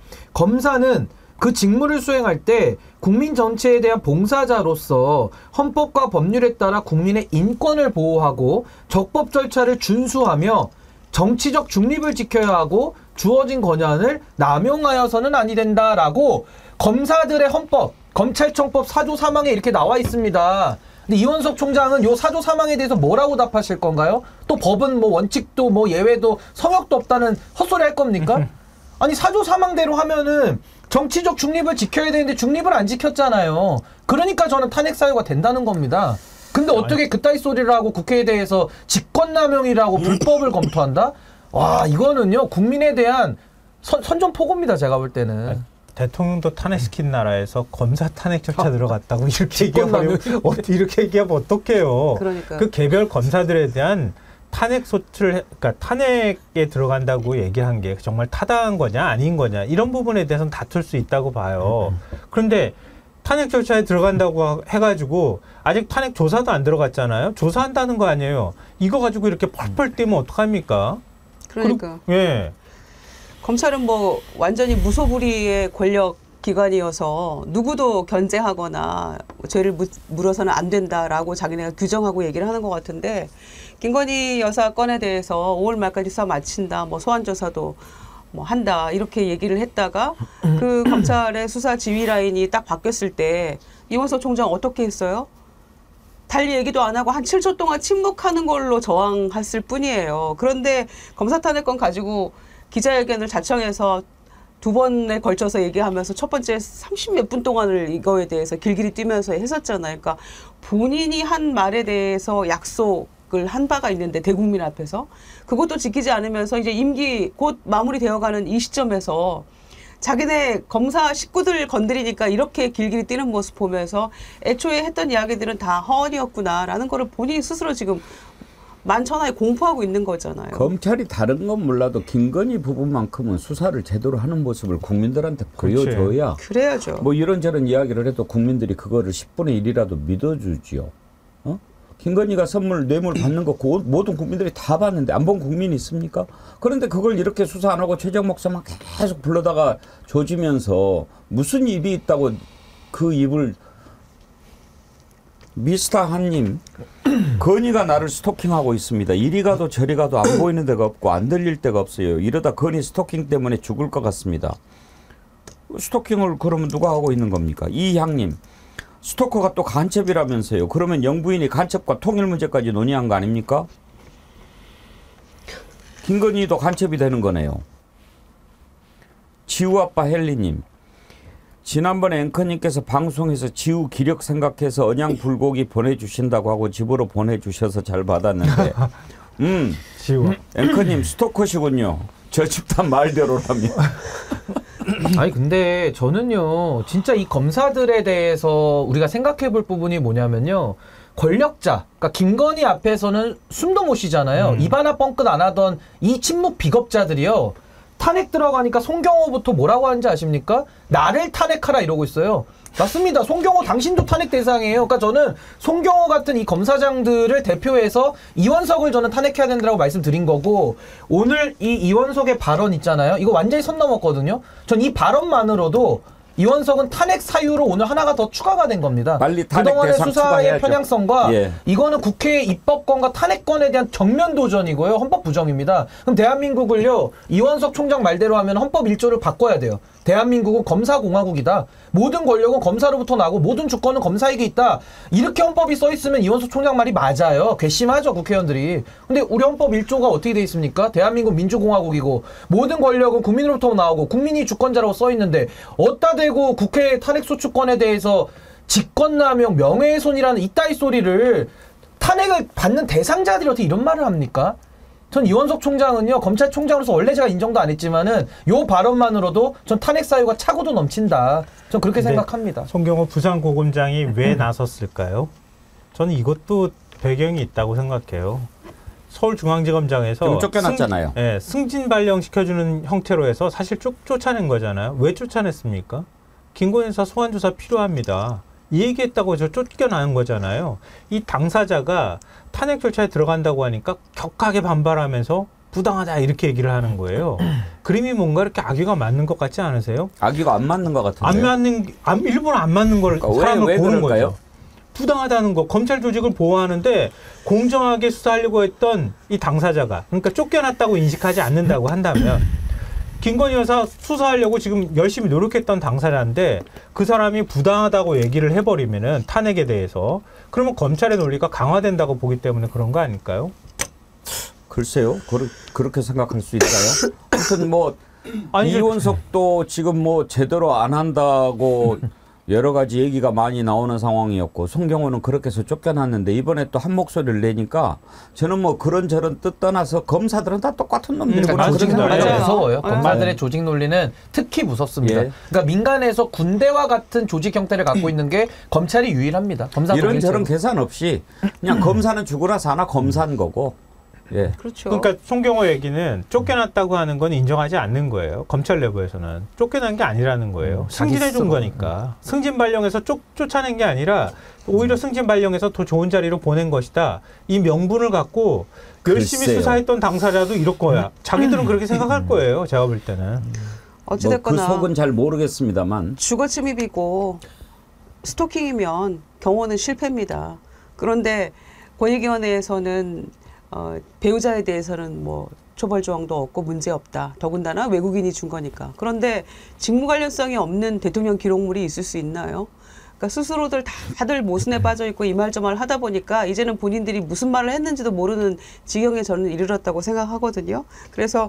검사는 그 직무를 수행할 때 국민 전체에 대한 봉사자로서 헌법과 법률에 따라 국민의 인권을 보호하고 적법 절차를 준수하며 정치적 중립을 지켜야 하고 주어진 권한을 남용하여서는 아니 된다라고 검사들의 헌법, 검찰청법 사조 사망에 이렇게 나와 있습니다. 근데 이원석 총장은 요 사조 사망에 대해서 뭐라고 답하실 건가요? 또 법은 뭐 원칙도 뭐 예외도 성역도 없다는 헛소리 할 겁니까? 아니 사조 사망대로 하면은 정치적 중립을 지켜야 되는데 중립을 안 지켰잖아요. 그러니까 저는 탄핵 사유가 된다는 겁니다. 근데 어떻게 그따위 소리를 하고 국회에 대해서 직권남용이라고 불법을 검토한다? 와 이거는요 국민에 대한 선, 선전포고입니다. 제가 볼 때는. 아니, 대통령도 탄핵시킨 나라에서 검사 탄핵 절차 들어갔다고 이렇게 얘기하면 어떻게 이렇게 얘기하면 어떡해요? 그러니까. 그 개별 검사들에 대한 탄핵 소추를 해- 그러니까 탄핵에 들어간다고 얘기한 게 정말 타당한 거냐 아닌 거냐 이런 부분에 대해서는 다툴 수 있다고 봐요. 그런데 탄핵 절차에 들어간다고 해가지고 아직 탄핵 조사도 안 들어갔잖아요. 조사한다는 거 아니에요. 이거 가지고 이렇게 펄펄 뛰면 어떡합니까? 그러니까 그리고, 예. 검찰은 뭐 완전히 무소불위의 권력 기관이어서 누구도 견제하거나 죄를 무, 물어서는 안 된다라고 자기네가 규정하고 얘기를 하는 것 같은데 김건희 여사 건에 대해서 오월 말까지 수사 마친다, 뭐 소환 조사도 뭐 한다 이렇게 얘기를 했다가 그 검찰의 수사 지휘 라인이 딱 바뀌었을 때 이원석 총장 어떻게 했어요? 달리 얘기도 안 하고 한 칠 초 동안 침묵하는 걸로 저항했을 뿐이에요. 그런데 검사 탄핵건 가지고 기자회견을 자청해서 두 번에 걸쳐서 얘기하면서 첫 번째 삼십 몇 분 동안을 이거에 대해서 길길이 뛰면서 했었잖아요. 그러니까 본인이 한 말에 대해서 약속을 한 바가 있는데 대국민 앞에서 그것도 지키지 않으면서 이제 임기 곧 마무리되어가는 이 시점에서 자기네 검사 식구들 건드리니까 이렇게 길길이 뛰는 모습 보면서 애초에 했던 이야기들은 다 허언이었구나라는 거를 본인이 스스로 지금 만천하에 공포하고 있는 거잖아요. 검찰이 다른 건 몰라도 김건희 부분만큼은 수사를 제대로 하는 모습을 국민들한테 보여줘야 그래야죠. 뭐 이런저런 이야기를 해도 국민들이 그거를 십분의 일이라도 믿어주지요. 어? 김건희가 선물 뇌물 받는 거 고- 모든 국민들이 다 봤는데 안 본 국민이 있습니까? 그런데 그걸 이렇게 수사 안 하고 최재형 목사만 계속 불러다가 조지면서 무슨 입이 있다고 그 입을 미스터 한님 건희가 나를 스토킹하고 있습니다. 이리 가도 저리 가도 안 보이는 데가 없고 안 들릴 데가 없어요. 이러다 건희 스토킹 때문에 죽을 것 같습니다. 스토킹을 그러면 누가 하고 있는 겁니까? 이향님 스토커가 또 간첩이라면서요. 그러면 영부인이 간첩과 통일 문제까지 논의한 거 아닙니까? 김건희도 간첩이 되는 거네요. 지우아빠 헬리님 지난번에 앵커님께서 방송에서 지우 기력 생각해서 언양 불고기 보내주신다고 하고 집으로 보내주셔서 잘 받았는데 음 지우 앵커님 스토커시군요. 저 집단 말대로라면. 아니 근데 저는요 진짜 이 검사들에 대해서 우리가 생각해 볼 부분이 뭐냐면요 권력자 그러니까 김건희 앞에서는 숨도 못 쉬잖아요. 음. 입 하나 뻥끗 안 하던 이 친묵 비겁자들이요 탄핵 들어가니까 송경호부터 뭐라고 하는지 아십니까? 나를 탄핵하라 이러고 있어요. 맞습니다. 송경호 당신도 탄핵 대상이에요. 그러니까 저는 송경호 같은 이 검사장들을 대표해서 이원석을 저는 탄핵해야 된다고 말씀드린 거고 오늘 이 이원석의 발언 있잖아요. 이거 완전히 선 넘었거든요. 전 이 발언만으로도 이원석은 탄핵 사유로 오늘 하나가 더 추가가 된 겁니다. 빨리 탄핵 그동안의 대상 수사의 추가해야죠. 편향성과 예. 이거는 국회의 입법권과 탄핵권에 대한 정면 도전이고요. 헌법 부정입니다. 그럼 대한민국을요. 이원석 총장 말대로 하면 헌법 일조를 바꿔야 돼요. 대한민국은 검사공화국이다. 모든 권력은 검사로부터 나고 모든 주권은 검사에게 있다. 이렇게 헌법이 써 있으면 이원석 총장 말이 맞아요. 괘씸하죠 국회의원들이. 근데 우리 헌법 일조가 어떻게 돼 있습니까? 대한민국 민주공화국이고 모든 권력은 국민으로부터 나오고 국민이 주권자라고 써 있는데 어디다 대고 국회 탄핵소추권에 대해서 직권남용, 명예훼손이라는 이따위 소리를 탄핵을 받는 대상자들이 어떻게 이런 말을 합니까? 전 이원석 총장은요 검찰총장으로서 원래 제가 인정도 안 했지만은 요 발언만으로도 전 탄핵 사유가 차고도 넘친다. 전 그렇게 생각합니다. 송경호 부산고검장이 왜 나섰을까요? 저는 이것도 배경이 있다고 생각해요. 서울중앙지검장에서 좀 쫓겨났잖아요. 승, 예, 승진 발령시켜주는 형태로 해서 사실 쫓, 쫓아낸 거잖아요. 왜 쫓아냈습니까? 김건희 여사 소환조사 필요합니다. 이 얘기했다고 저 쫓겨나는 거잖아요. 이 당사자가 탄핵 절차에 들어간다고 하니까 격하게 반발하면서 부당하다 이렇게 얘기를 하는 거예요. 그림이 뭔가 이렇게 악의가 맞는 것 같지 않으세요? 악의가 안 맞는 것 같은데요. 안 맞는, 안, 일부러 안 맞는 걸 그러니까 사람을 왜, 왜 고른 그럴까요? 거죠. 부당하다는 거, 검찰 조직을 보호하는데 공정하게 수사하려고 했던 이 당사자가, 그러니까 쫓겨났다고 인식하지 않는다고 한다면 김건희 여사 수사하려고 지금 열심히 노력했던 당사자인데 그 사람이 부당하다고 얘기를 해버리면은 탄핵에 대해서 그러면 검찰의 논리가 강화된다고 보기 때문에 그런 거 아닐까요? 글쎄요. 그러, 그렇게 생각할 수 있어요. 하여튼 뭐 아니, 이원석도 지금 뭐 제대로 안 한다고 여러 가지 얘기가 많이 나오는 상황이었고 송경호는 그렇게 해서 쫓겨났는데 이번에 또 한 목소리를 내니까 저는 뭐 그런저런 뜻 떠나서 검사들은 다 똑같은 놈들이구나. 그러니까 조직 그런 논리가 생각을 해요. 무서워요. 네. 검사들의 조직 논리는 특히 무섭습니다. 예. 그러니까 민간에서 군대와 같은 조직 형태를 갖고 있는 게 검찰이 유일합니다. 검사 이런저런 독일체로. 계산 없이 그냥 검사는 죽으나 사나 검사인 거고 예. 그렇죠. 그러니까 송경호 얘기는 쫓겨났다고 하는 건 인정하지 않는 거예요. 검찰 내부에서는 쫓겨난 게 아니라는 거예요. 승진해 준 거니까. 승진 발령해서 쫓, 쫓아낸 게 아니라 오히려 승진 발령해서 더 좋은 자리로 보낸 것이다. 이 명분을 갖고 열심히 글쎄요. 수사했던 당사자도 이럴 거야. 자기들은 그렇게 생각할 거예요. 제가 볼 때는. 어찌됐거나 뭐 그 속은 잘 모르겠습니다만 주거 침입이고 스토킹이면 경호는 실패입니다. 그런데 권익위원회에서는 어, 배우자에 대해서는 뭐 처벌 조항도 없고 문제 없다. 더군다나 외국인이 준 거니까. 그런데 직무 관련성이 없는 대통령 기록물이 있을 수 있나요? 그러니까 스스로들 다들 모순에 빠져 있고 이 말 저 말 하다 보니까 이제는 본인들이 무슨 말을 했는지도 모르는 지경에 저는 이르렀다고 생각하거든요. 그래서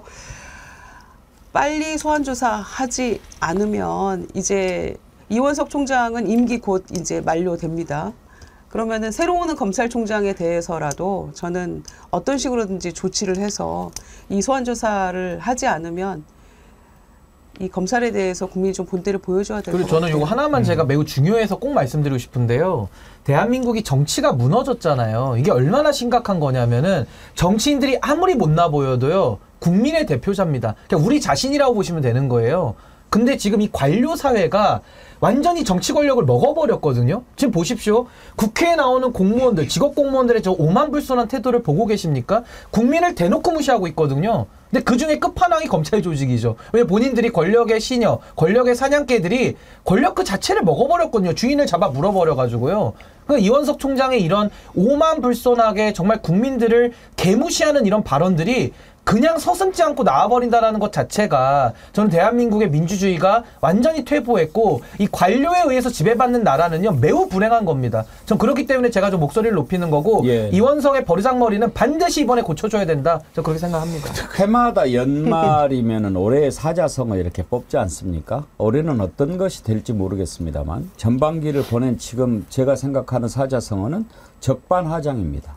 빨리 소환 조사하지 않으면 이제 이원석 총장은 임기 곧 이제 만료됩니다. 그러면은 새로 오는 검찰총장에 대해서라도 저는 어떤 식으로든지 조치를 해서 이 소환 조사를 하지 않으면 이 검찰에 대해서 국민이 좀 본때를 보여줘야 될 것 같아요. 그리고 저는 이거 하나만 음. 제가 매우 중요해서 꼭 말씀드리고 싶은데요. 대한민국이 정치가 무너졌잖아요. 이게 얼마나 심각한 거냐면은 정치인들이 아무리 못나 보여도요. 국민의 대표자입니다. 그냥 우리 자신이라고 보시면 되는 거예요. 근데 지금 이 관료 사회가 완전히 정치 권력을 먹어버렸거든요. 지금 보십시오. 국회에 나오는 공무원들, 직업 공무원들의 저 오만불손한 태도를 보고 계십니까? 국민을 대놓고 무시하고 있거든요. 근데 그중에 끝판왕이 검찰 조직이죠. 왜 본인들이 권력의 시녀, 권력의 사냥개들이 권력 그 자체를 먹어버렸거든요. 주인을 잡아 물어버려가지고요. 그 이원석 총장의 이런 오만불손하게 정말 국민들을 개무시하는 이런 발언들이 그냥 서슴지 않고 나와버린다는 것 자체가 저는 대한민국의 민주주의가 완전히 퇴보했고 이 관료에 의해서 지배받는 나라는요 매우 불행한 겁니다. 전 그렇기 때문에 제가 좀 목소리를 높이는 거고 예. 이원석의 버르장머리는 반드시 이번에 고쳐줘야 된다. 저 그렇게 생각합니다. 해마다 연말이면은 올해의 사자성어 이렇게 뽑지 않습니까? 올해는 어떤 것이 될지 모르겠습니다만 전반기를 보낸 지금 제가 생각하는 사자성어는 적반하장입니다.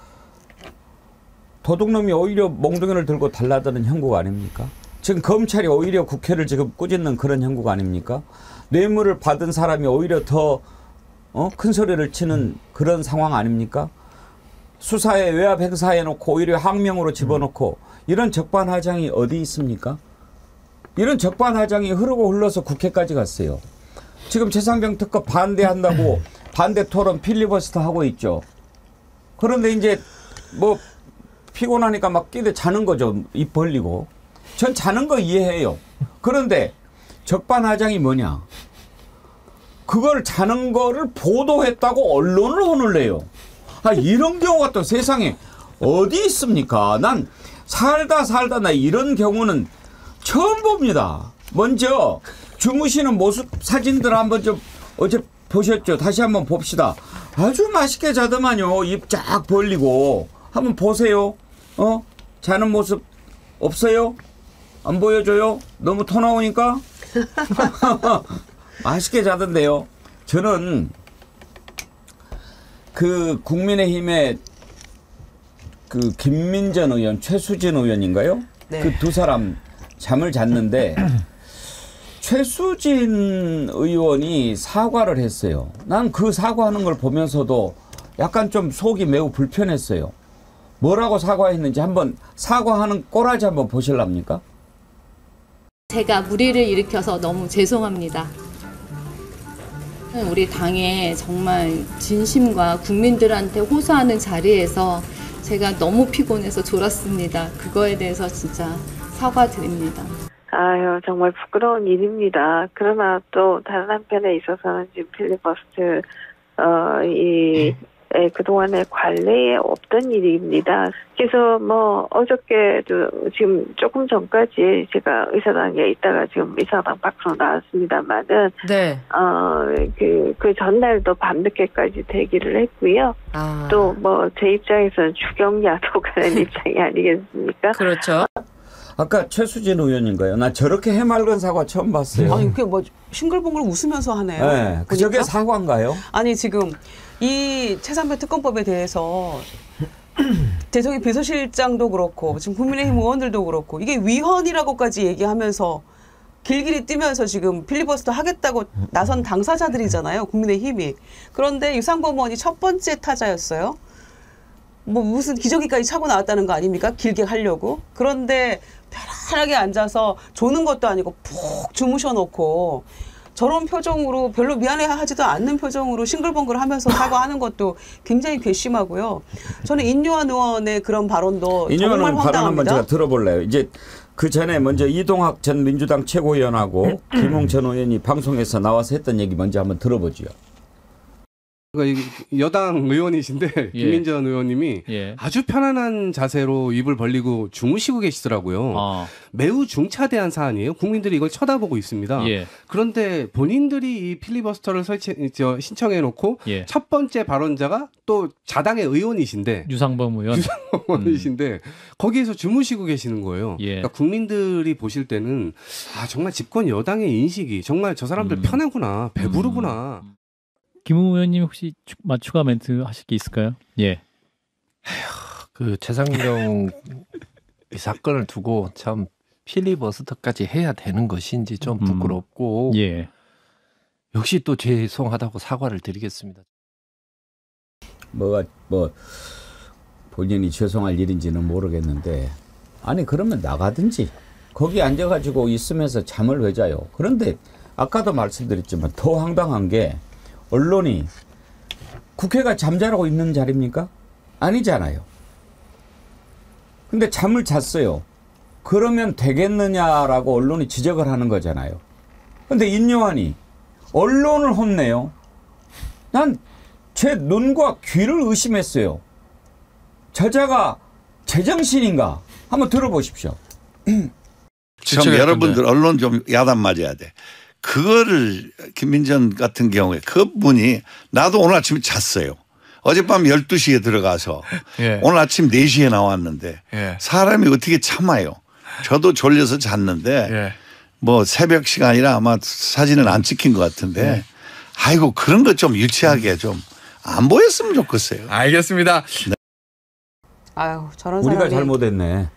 도둑놈이 오히려 몽둥이를 들고 달라드는 형국 아닙니까? 지금 검찰이 오히려 국회를 지금 꾸짖는 그런 형국 아닙니까? 뇌물을 받은 사람이 오히려 더 어? 큰 소리를 치는 그런 상황 아닙니까? 수사에 외압 행사해놓고 오히려 항명으로 집어넣고 이런 적반하장이 어디 있습니까? 이런 적반하장이 흐르고 흘러서 국회까지 갔어요. 지금 최상병 특검 반대한다고 반대 토론 필리버스터 하고 있죠. 그런데 이제 뭐 피곤하니까 막 끼대 자는 거죠. 입 벌리고. 전 자는 거 이해해요. 그런데 적반하장이 뭐냐. 그걸 자는 거를 보도했다고 언론을 혼을 내요. 아, 이런 경우가 또 세상에 어디 있습니까? 난 살다 살다 나 이런 경우는 처음 봅니다. 먼저 주무시는 모습 사진들 한번 좀 어제 보셨죠? 다시 한번 봅시다. 아주 맛있게 자더만요. 입 쫙 벌리고. 한번 보세요. 어? 자는 모습 없어요? 안 보여줘요? 너무 토 나오니까? 맛있게 자던데요. 저는 그 국민의힘의 그 김민전 의원, 최수진 의원인가요? 네. 그 두 사람 잠을 잤는데 최수진 의원이 사과를 했어요. 난 그 사과하는 걸 보면서도 약간 좀 속이 매우 불편했어요. 뭐라고 사과했는지 한번 사과하는 꼬라지 한번 보실랍니까? 제가 무리를 일으켜서 너무 죄송합니다. 우리 당에 정말 진심과 국민들한테 호소하는 자리에서 제가 너무 피곤해서 졸았습니다. 그거에 대해서 진짜 사과드립니다. 아유, 정말 부끄러운 일입니다. 그러나 또 다른 한편에 있어서는 지금 필리버스트, 어, 이, 예, 그동안의 관례에 없던 일입니다. 그래서 뭐 어저께도 지금 조금 전까지 제가 의사당에 있다가 지금 의사당 밖으로 나왔습니다만은 네. 어그 그 전날도 밤늦게까지 대기를 했고요. 아. 또 뭐 제 입장에서는 추경야도 가는 입장이 아니겠습니까? 그렇죠. 아까 최수진 의원인가요? 나 저렇게 해맑은 사과 처음 봤어요. 아니 그게 뭐 싱글벙글 웃으면서 하네요. 네, 그 저게 사과인가요? 아니 지금 이 최상병 특검법에 대해서 대통령 비서실장도 그렇고 지금 국민의힘 의원들도 그렇고 이게 위헌이라고까지 얘기하면서 길길이 뛰면서 지금 필리버스터 하겠다고 나선 당사자들이잖아요. 국민의힘이. 그런데 유상범 의원이 첫 번째 타자였어요. 뭐 무슨 기저귀까지 차고 나왔다는 거 아닙니까? 길게 하려고. 그런데 편안하게 앉아서 조는 것도 아니고 푹 주무셔 놓고 저런 표정으로 별로 미안해하지도 않는 표정으로 싱글벙글 하면서 사과하는 것도 굉장히 괘씸하고요. 저는 인요한 의원의 그런 발언도 인요한 정말 의원 발언 한번 황당합니다. 제가 들어볼래요. 이제 그 전에 먼저 이동학 전 민주당 최고위원하고 김웅 전 의원이 방송에서 나와서 했던 얘기 먼저 한번 들어보죠. 여당 의원이신데 예. 김민전 의원님이 예. 아주 편안한 자세로 입을 벌리고 주무시고 계시더라고요. 아. 매우 중차대한 사안이에요. 국민들이 이걸 쳐다보고 있습니다. 예. 그런데 본인들이 이 필리버스터를 설치 저, 신청해 놓고 예. 첫 번째 발언자가 또 자당의 의원이신데 유상범 의원 유상범 의원이신데 음. 거기에서 주무시고 계시는 거예요. 예. 그러니까 국민들이 보실 때는 아 정말 집권 여당의 인식이 정말 저 사람들 음. 편하구나, 배부르구나. 음. 김웅 의원님 혹시 추, 추가 멘트 하실 게 있을까요? 예. 그 최상병 이 사건을 두고 참 필리버스터까지 해야 되는 것인지 좀 부끄럽고 음. 예. 역시 또 죄송하다고 사과를 드리겠습니다. 뭐가 뭐 본인이 죄송할 일인지는 모르겠는데 아니 그러면 나가든지 거기 앉아가지고 있으면서 잠을 왜 자요? 그런데 아까도 말씀드렸지만 더 황당한 게 언론이 국회가 잠자라고 있는 자리입니까? 아니잖아요. 근데 잠을 잤어요. 그러면 되겠느냐라고 언론이 지적을 하는 거잖아요. 근데 인요한이 언론을 혼내요. 난 제 눈과 귀를 의심했어요. 저자가 제정신인가? 한번 들어보십시오. 참 여러분들 언론 좀 야단 맞아야 돼. 그거를 김민전 같은 경우에 그분이 나도 오늘 아침에 잤어요. 어젯밤 열두 시에 들어가서 예. 오늘 아침 네 시에 나왔는데 예. 사람이 어떻게 참아요. 저도 졸려서 잤는데 예. 뭐 새벽 시간이라 아마 사진은 안 찍힌 것 같은데 예. 아이고 그런 거 좀 유치하게 좀 안 보였으면 좋겠어요. 알겠습니다. 네. 아유 저런 우리가 사람이 잘못했네.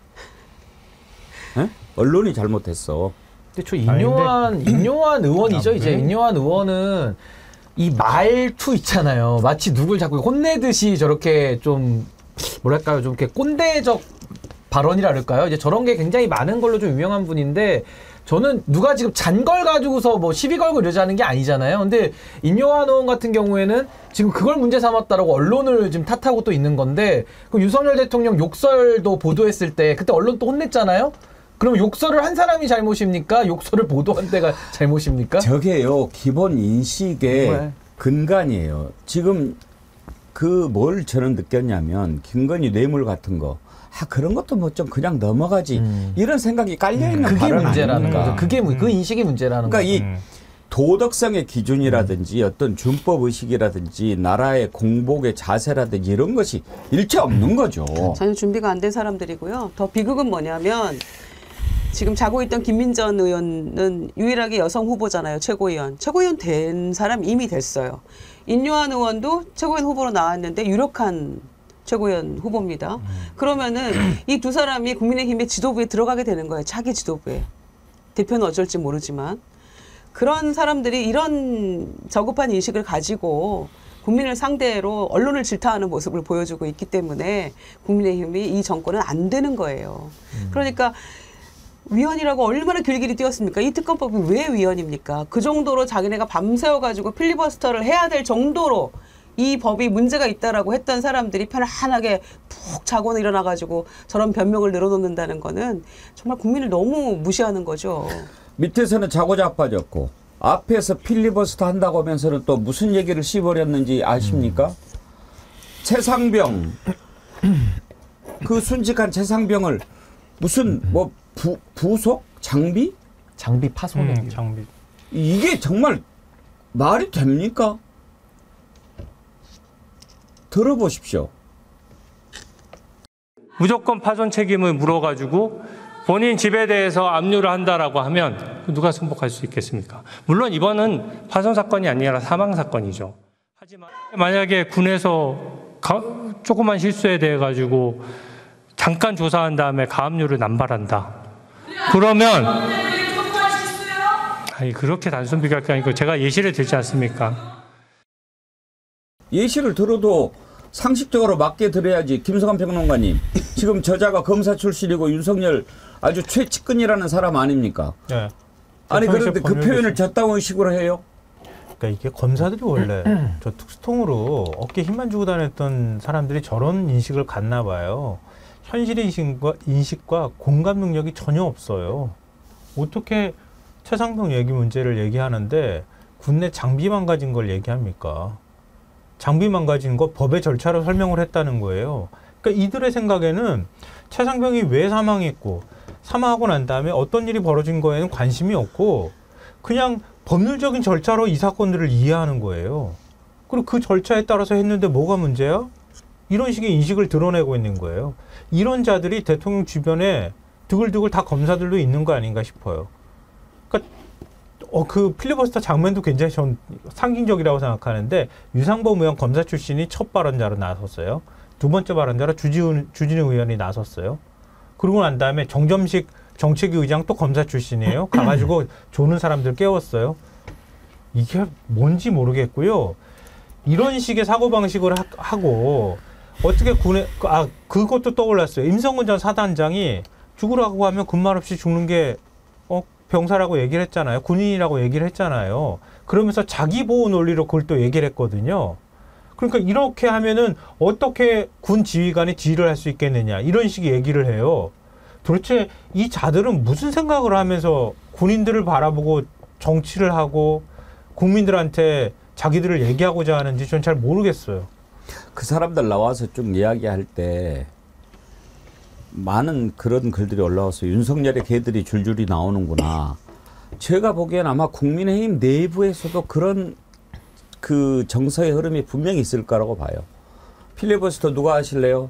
에? 언론이 잘못했어. 근데 저 인요한 인요한 의원이죠. 이제 인요한 의원은 이 말투 있잖아요. 마치 누굴 자꾸 혼내듯이 저렇게 좀 뭐랄까요, 좀 이렇게 꼰대적 발언이라 그럴까요? 이제 저런 게 굉장히 많은 걸로 좀 유명한 분인데 저는 누가 지금 잔 걸 가지고서 뭐 시비 걸고 이러자는 게 아니잖아요. 근데 인요한 의원 같은 경우에는 지금 그걸 문제 삼았다라고 언론을 지금 탓하고 또 있는 건데 그 윤석열 대통령 욕설도 보도했을 때 그때 언론 또 혼냈잖아요. 그럼 욕설을 한 사람이 잘못입니까? 욕설을 보도한 데가 잘못입니까? 저게요 기본 인식의 정말. 근간이에요. 지금 그 뭘 저는 느꼈냐면 김건희 뇌물 같은 거 아 그런 것도 뭐 좀 그냥 넘어가지 음. 이런 생각이 깔려 있는 그게 발언 문제라는 아닙니까? 거죠. 그게 그 인식이 문제라는 그러니까 거죠. 이 도덕성의 기준이라든지 어떤 준법 의식이라든지 나라의 공복의 자세라든지 이런 것이 일체 없는 거죠. 전혀 준비가 안 된 사람들이고요. 더 비극은 뭐냐면 지금 자고 있던 김민전 의원은 유일하게 여성 후보잖아요. 최고위원. 최고위원 된 사람 이미 됐어요. 인요한 의원도 최고위원 후보로 나왔는데 유력한 최고위원 후보입니다. 그러면은 이 두 사람이 국민의힘의 지도부에 들어가게 되는 거예요. 차기 지도부에. 대표는 어쩔지 모르지만. 그런 사람들이 이런 저급한 인식을 가지고 국민을 상대로 언론을 질타하는 모습을 보여주고 있기 때문에 국민의힘이 이 정권은 안 되는 거예요. 그러니까 위헌이라고 얼마나 길길이 뛰었습니까? 이 특검법이 왜 위헌입니까? 그 정도로 자기네가 밤새워가지고 필리버스터를 해야 될 정도로 이 법이 문제가 있다라고 했던 사람들이 편안하게 푹 자고는 일어나가지고 저런 변명을 늘어놓는다는 거는 정말 국민을 너무 무시하는 거죠. 밑에서는 자고 자빠졌고 앞에서 필리버스터 한다고 하면서는 또 무슨 얘기를 씹어렸는지 아십니까? 음. 최상병 그 순직한 최상병을 무슨 뭐 부, 부속? 장비? 장비 파손. 음, 장비. 이게 정말 말이 됩니까? 들어보십시오. 무조건 파손 책임을 물어가지고 본인 집에 대해서 압류를 한다라고 하면 누가 승복할 수 있겠습니까? 물론 이번은 파손 사건이 아니라 사망 사건이죠. 하지만 만약에 군에서 가, 조그만 실수에 대해 가지고 잠깐 조사한 다음에 가압류를 남발한다. 그러면 아니 그렇게 단순 비교할 게 아니고 제가 예시를 들지 않습니까? 예시를 들어도 상식적으로 맞게 들어야지. 김성환 평론가님. 지금 저자가 검사 출신이고 윤석열 아주 최측근이라는 사람 아닙니까? 네. 아니 그런데 그 표현을 저따위 식으로 해요? 그러니까 이게 검사들이 원래 저 특수통으로 어깨 힘만 주고 다녔던 사람들이 저런 인식을 갖나 봐요. 현실의 인식과, 인식과 공감 능력이 전혀 없어요. 어떻게 최상병 얘기 문제를 얘기하는데 군내 장비 망가진 걸 얘기합니까? 장비 망가진 거 법의 절차로 설명을 했다는 거예요. 그러니까 이들의 생각에는 최상병이 왜 사망했고 사망하고 난 다음에 어떤 일이 벌어진 거에는 관심이 없고 그냥 법률적인 절차로 이 사건들을 이해하는 거예요. 그리고 그 절차에 따라서 했는데 뭐가 문제야? 이런 식의 인식을 드러내고 있는 거예요. 이런 자들이 대통령 주변에 드글드글 다 검사들도 있는 거 아닌가 싶어요. 그러니까 어, 그 필리버스터 장면도 굉장히 전 상징적이라고 생각하는데 유상범 의원 검사 출신이 첫 발언자로 나섰어요. 두 번째 발언자로 주진우, 주진우 의원이 나섰어요. 그러고 난 다음에 정점식 정책위 의장 또 검사 출신이에요. 가가지고 조는 사람들 깨웠어요. 이게 뭔지 모르겠고요. 이런 식의 사고방식을 하, 하고 어떻게 군에 아 그것도 떠올랐어요. 임성근 전 사단장이 죽으라고 하면 군말 없이 죽는 게 어, 병사라고 얘기를 했잖아요. 군인이라고 얘기를 했잖아요. 그러면서 자기 보호 논리로 그걸 또 얘기를 했거든요. 그러니까 이렇게 하면은 어떻게 군 지휘관이 지휘를 할 수 있겠느냐 이런 식의 얘기를 해요. 도대체 이 자들은 무슨 생각을 하면서 군인들을 바라보고 정치를 하고 국민들한테 자기들을 얘기하고자 하는지 전 잘 모르겠어요. 그 사람들 나와서 쭉 이야기할 때 많은 그런 글들이 올라와서 윤석열의 개들이 줄줄이 나오는구나. 제가 보기엔 아마 국민의힘 내부에서도 그런 그 정서의 흐름이 분명히 있을 거라고 봐요. 필리버스터 누가 하실래요?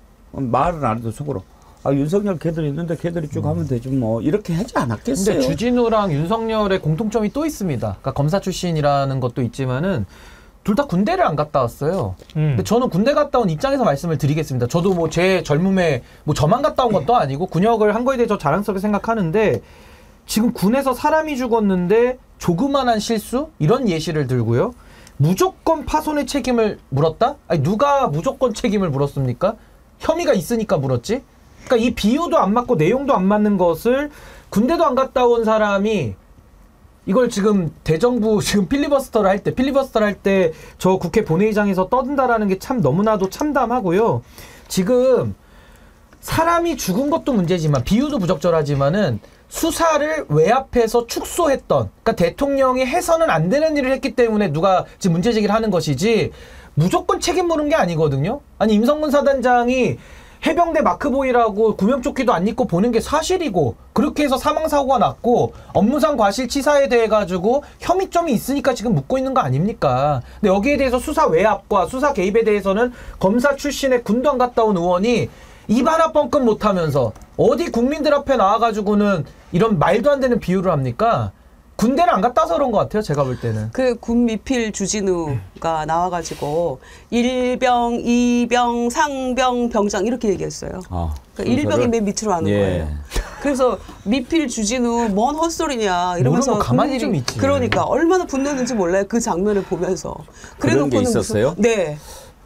말은 안 해도 속으로. 아, 윤석열 걔들이 있는데 걔들이 쭉 하면 되지 뭐 이렇게 하지 않았겠어요. 근데 주진우랑 윤석열의 공통점이 또 있습니다. 그러니까 검사 출신이라는 것도 있지만은 둘 다 군대를 안 갔다 왔어요. 음. 근데 저는 군대 갔다 온 입장에서 말씀을 드리겠습니다. 저도 뭐 제 젊음에 뭐 저만 갔다 온 것도 아니고 군역을 한 거에 대해서 자랑스럽게 생각하는데 지금 군에서 사람이 죽었는데 조그만한 실수? 이런 예시를 들고요. 무조건 파손의 책임을 물었다? 아니 누가 무조건 책임을 물었습니까? 혐의가 있으니까 물었지? 그러니까 이 비유도 안 맞고 내용도 안 맞는 것을 군대도 안 갔다 온 사람이 이걸 지금 대정부 지금 필리버스터를 할 때 필리버스터를 할 때 저 국회 본회의장에서 떠든다라는 게 참 너무나도 참담하고요. 지금 사람이 죽은 것도 문제지만 비유도 부적절하지만은 수사를 외압해서 축소했던 그러니까 대통령이 해서는 안 되는 일을 했기 때문에 누가 지금 문제 제기를 하는 것이지 무조건 책임 물은 게 아니거든요. 아니 임성근 사단장이 해병대 마크보이라고 구명조끼도 안 입고 보는 게 사실이고 그렇게 해서 사망사고가 났고 업무상 과실치사에 대해 가지고 혐의점이 있으니까 지금 묻고 있는 거 아닙니까? 근데 여기에 대해서 수사 외압과 수사 개입에 대해서는 검사 출신의 군도 안 갔다 온 의원이 입 하나 뻥끗 못하면서 어디 국민들 앞에 나와가지고는 이런 말도 안 되는 비유를 합니까? 군대를 안 갔다 와서 그런 것 같아요. 제가 볼 때는. 그 군 미필 주진우가 나와가지고 일병, 이병, 상병, 병장 이렇게 얘기했어요. 아, 그러니까 일병이 맨 밑으로 하는 예. 거예요. 그래서 미필 주진우 뭔 헛소리냐 이러면서 가만히 좀 있지. 그러니까 얼마나 분노했는지 몰라요. 그 장면을 보면서. 그런 게 있었어요? 무슨, 네.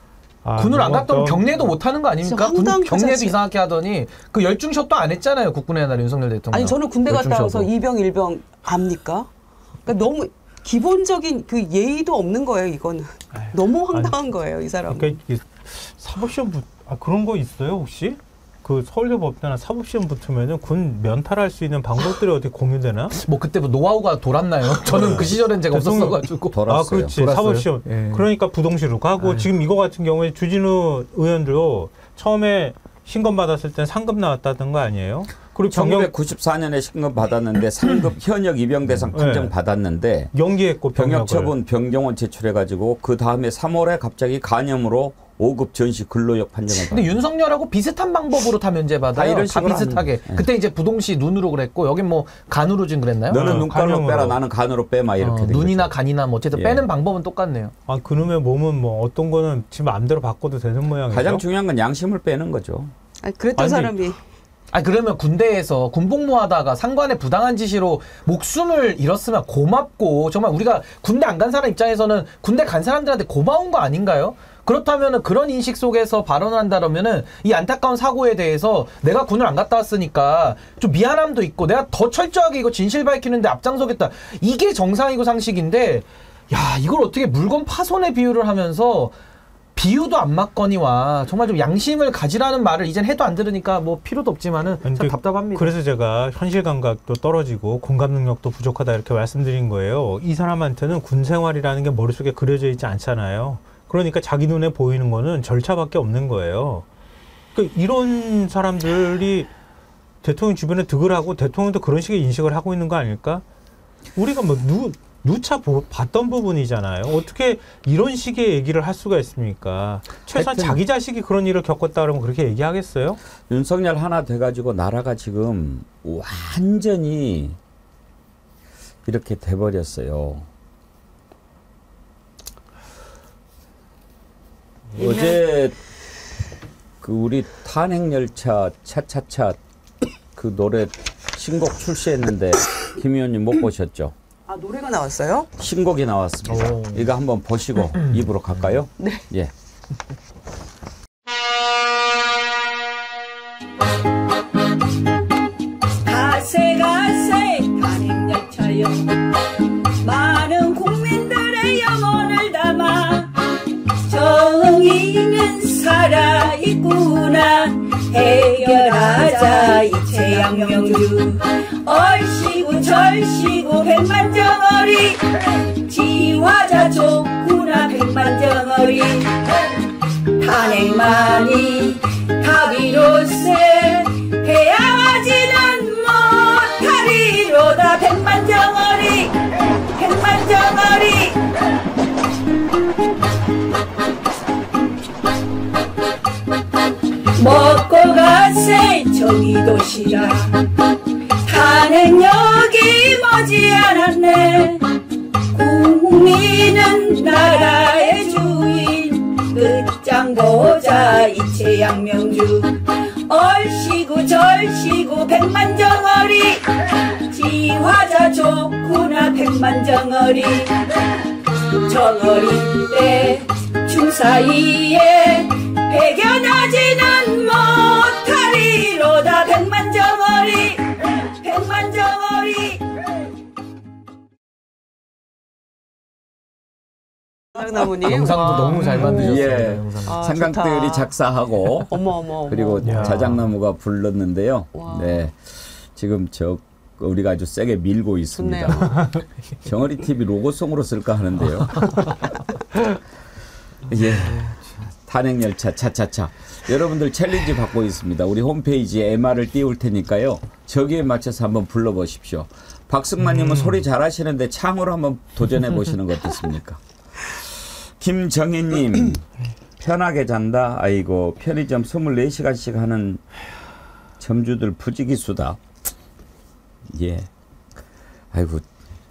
아, 군을 안 갔다 오면 경례도 못 하는 거 아닙니까? 군, 경례도 이상하게 하더니 그 열중샷도 안 했잖아요. 국군의 날 윤석열 대통령. 아니 저는 군대 갔다 와서 이병, 일병 압니까? 그러니까 너무 기본적인 그 예의도 없는 거예요. 이거는 아유, 너무 황당한 아니, 거예요. 이 사람은. 그러니까 사법시험 붙, 아, 그런 거 있어요 혹시? 그 서울대 법대나 사법시험 붙으면은 군 면탈할 수 있는 방법들이 어떻게 공유되나? 뭐 그때 뭐 노하우가 돌았나요? 저는 그 시절엔 제가 없었어가지고. 돌았어요. 아 그렇지. 돌았어요. 사법시험. 예. 그러니까 부동시로 가고 아유. 지금 이거 같은 경우에 주진우 의원도 처음에 신검 받았을 땐 상급 나왔다던 거 아니에요? 그리고 천구백구십사 년에 신검 받았는데 상급 현역 입영대상 판정 네. 받았는데 연기했고 병역 처분 변경원 제출해가지고 그 다음에 삼월에 갑자기 간염으로 오 급 전시 근로역 판정을 근데 윤석열하고 비슷한 방법으로 다 면제받아요. 다, 다 비슷하게. 네. 그때 이제 부동시 눈으로 그랬고 여긴 뭐 간으로 지금 그랬나요? 너는 어, 눈깔로 빼라 나는 간으로 빼 막 이렇게 어, 눈이나 간이나 뭐 어쨌든 예. 빼는 방법은 똑같네요. 아 그놈의 몸은 뭐 어떤 거는 지 마음대로 바꿔도 되는 모양이죠. 가장 중요한 건 양심을 빼는 거죠. 아니, 그랬던 아니, 사람이. 아 그러면 군대에서 군복무하다가 상관의 부당한 지시로 목숨을 잃었으면 고맙고 정말 우리가 군대 안 간 사람 입장에서는 군대 간 사람들한테 고마운 거 아닌가요? 그렇다면은 그런 인식 속에서 발언을 한다면은 이 안타까운 사고에 대해서 내가 군을 안 갔다 왔으니까 좀 미안함도 있고 내가 더 철저하게 이거 진실 밝히는데 앞장서겠다. 이게 정상이고 상식인데 야 이걸 어떻게 물건 파손에 비유를 하면서 비유도 안 맞거니와 정말 좀 양심을 가지라는 말을 이젠 해도 안 들으니까 뭐 필요도 없지만은 참 답답합니다. 그래서 제가 현실 감각도 떨어지고 공감 능력도 부족하다 이렇게 말씀드린 거예요. 이 사람한테는 군 생활이라는 게 머릿속에 그려져 있지 않잖아요. 그러니까 자기 눈에 보이는 거는 절차밖에 없는 거예요. 그러니까 이런 사람들이 대통령 주변에 득을 하고 대통령도 그런 식의 인식을 하고 있는 거 아닐까? 우리가 뭐 누, 누차 보, 봤던 부분이잖아요. 어떻게 이런 식의 얘기를 할 수가 있습니까? 최소한 자기 자식이 그런 일을 겪었다 그러면 그렇게 얘기하겠어요? 윤석열 하나 돼가지고 나라가 지금 완전히 이렇게 돼버렸어요. 어제 그 우리 탄핵열차 차차차 그 노래 신곡 출시했는데 김 의원님 못 보셨죠? 아 노래가 나왔어요? 신곡이 나왔습니다. 오. 이거 한번 보시고 입으로 갈까요? 네. 예. 가세 가세 탄핵열차여 많은 국민들의 영혼을 담아 정의는 살아있구나 해결하자 이체 양명주 얼씨구 절씨구 백만정어리 지화자 좋구나 백만정어리 탄핵만이 답이로세 해야지는 못하리로다 백만정어리 백만정어리 먹고 가세 정의도시락 탄핵력이 머지않았네 국민은 나라의 주인 끝장 보자 이체 양명주 얼씨구 절씨구 백만정어리 지화자 좋구나 백만정어리 정어리 때 중사이에 배겨나지는 못하리로다 백만정어리 백만정어리 자작나무님 영상도 와. 너무 잘 만드셨어요. 예. 영상. 아, 삼강들이 좋다. 작사하고 어머 어머 그리고 어머. 자작나무가 불렀는데요. 와. 네, 지금 저 우리가 아주 세게 밀고 있습니다. 정어리 티비 로고송으로 쓸까 하는데요. 예. 탄핵열차 차차차. 여러분들 챌린지 받고 있습니다. 우리 홈페이지에 엠알을 띄울 테니까요. 저기에 맞춰서 한번 불러보십시오. 박승만님은 음. 소리 잘하시는데 창으로 한번 도전해 보시는 거 어떻습니까? 김정희님 편하게 잔다. 아이고 편의점 이십사 시간씩 하는 점주들 부지기수다. 예. 아이고.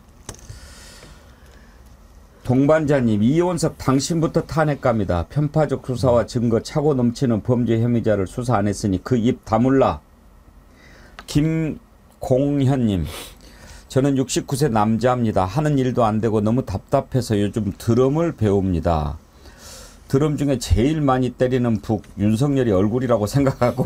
동반자님 이원석 당신부터 탄핵갑니다. 편파적 수사와 증거 차고 넘치는 범죄 혐의자를 수사 안 했으니 그 입 다물라. 김공현님 저는 육십구 세 남자입니다. 하는 일도 안 되고 너무 답답해서 요즘 드럼을 배웁니다. 드럼 중에 제일 많이 때리는 북 윤석열이 얼굴이라고 생각하고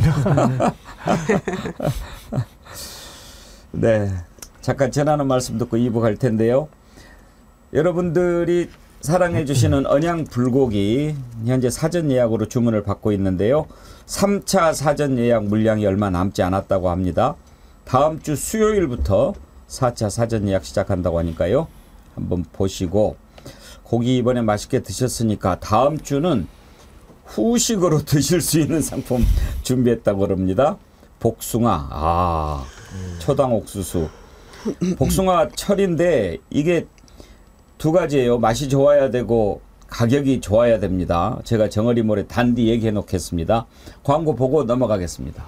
네, 잠깐 전하는 말씀 듣고 이 부 갈 텐데요. 여러분들이 사랑해 주시는 언양 불고기 현재 사전 예약으로 주문을 받고 있는데요. 삼 차 사전 예약 물량이 얼마 남지 않았다고 합니다. 다음 주 수요일부터 사 차 사전 예약 시작한다고 하니까요. 한번 보시고 고기 이번에 맛있게 드셨으니까 다음 주는 후식으로 드실 수 있는 상품 준비했다고 합니다. 복숭아, 아, 초당 옥수수. 복숭아 철인데 이게 두 가지예요. 맛이 좋아야 되고 가격이 좋아야 됩니다. 제가 정어리몰에 단디 얘기해 놓겠습니다. 광고 보고 넘어가겠습니다.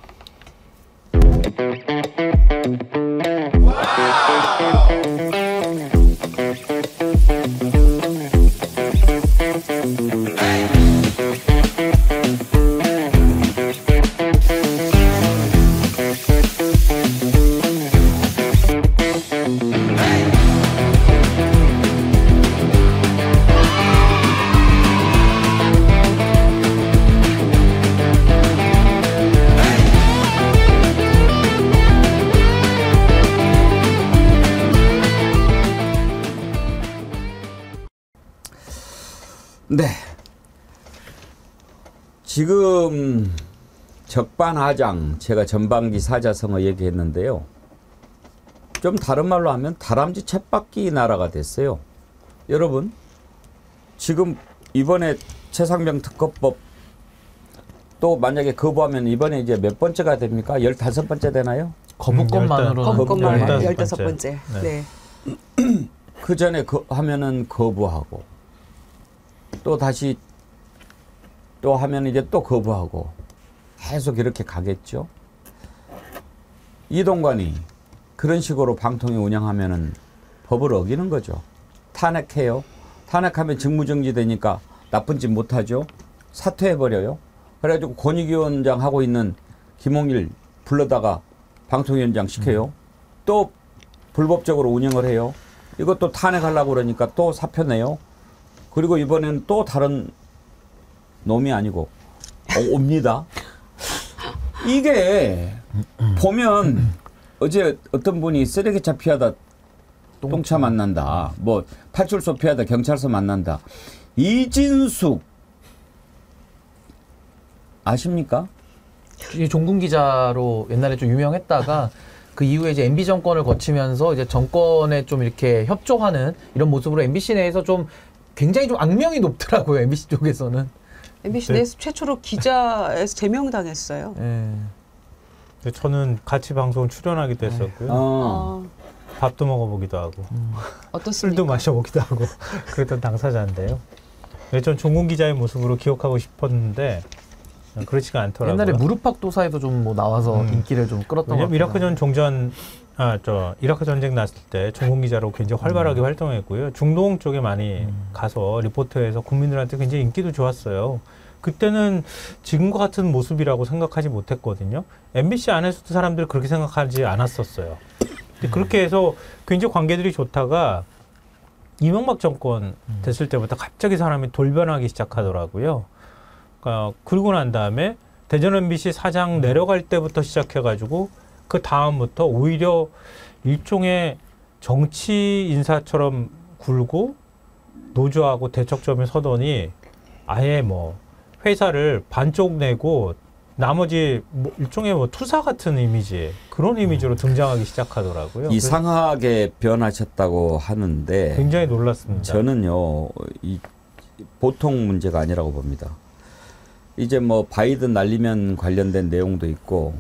네. 지금 적반하장 제가 전반기 사자성어 얘기했는데요. 좀 다른 말로 하면 다람쥐 쳇바퀴 나라가 됐어요. 여러분 지금 이번에 최상병 특허법 또 만약에 거부하면 이번에 이제 몇 번째가 됩니까? 열다섯 번째 되나요? 거부권만으로는 거부권만 열다섯 번째. 네. 그 전에 거, 하면은 거부하고 또 다시 또 하면 이제 또 거부하고 계속 이렇게 가겠죠. 이동관이 그런 식으로 방통위 운영하면은 법을 어기는 거죠. 탄핵해요. 탄핵하면 직무정지 되니까 나쁜 짓 못하죠. 사퇴해버려요. 그래가지고 권익위원장 하고 있는 김홍일 불러다가 방통위원장 시켜요. 음. 또 불법적으로 운영을 해요. 이것도 탄핵하려고 그러니까 또 사표 내요. 그리고 이번에는 또 다른 놈이 아니고 어, 옵니다. 이게 보면 어제 어떤 분이 쓰레기차 피하다 똥차 만난다. 뭐 파출소 피하다 경찰서 만난다. 이진숙 아십니까? 종군 기자로 옛날에 좀 유명했다가 그 이후에 이제 엠비 정권을 거치면서 이제 정권에 좀 이렇게 협조하는 이런 모습으로 엠비씨 내에서 좀 굉장히 좀 악명이 높더라고요. 엠비씨 쪽에서는. 엠비씨 네. 내에서 최초로 기자에서 제명당했어요. 네. 저는 같이 방송 출연하기도 했었고요. 어. 밥도 먹어보기도 하고 음. 술도 마셔보기도 하고 그랬던 당사자인데요. 네, 전 종군 기자의 모습으로 기억하고 싶었는데 그렇지가 않더라고요. 옛날에 무릎팍도사에도 좀 뭐 나와서 음. 인기를 좀 끌었던 것 같아요. 이라크 전 종전 아 저 이라크 전쟁 났을 때 종군 기자로 굉장히 활발하게 음. 활동했고요. 중동 쪽에 많이 음. 가서 리포트해서 국민들한테 굉장히 인기도 좋았어요. 그때는 지금과 같은 모습이라고 생각하지 못했거든요. 엠비씨 안에서도 사람들이 그렇게 생각하지 않았었어요. 근데 그렇게 해서 굉장히 관계들이 좋다가 이명박 정권 됐을 때부터 갑자기 사람이 돌변하기 시작하더라고요. 그러니까 그러고 난 다음에 대전 엠비씨 사장 내려갈 때부터 시작해가지고 그 다음부터 오히려 일종의 정치 인사처럼 굴고 노조하고 대척점에 서더니 아예 뭐 회사를 반쪽 내고 나머지 뭐 일종의 뭐 투사 같은 이미지 그런 이미지로 등장하기 시작하더라고요. 이상하게 변하셨다고 하는데 굉장히 놀랐습니다. 저는요 이 보통 문제가 아니라고 봅니다. 이제 뭐 바이든 날리면 관련된 내용도 있고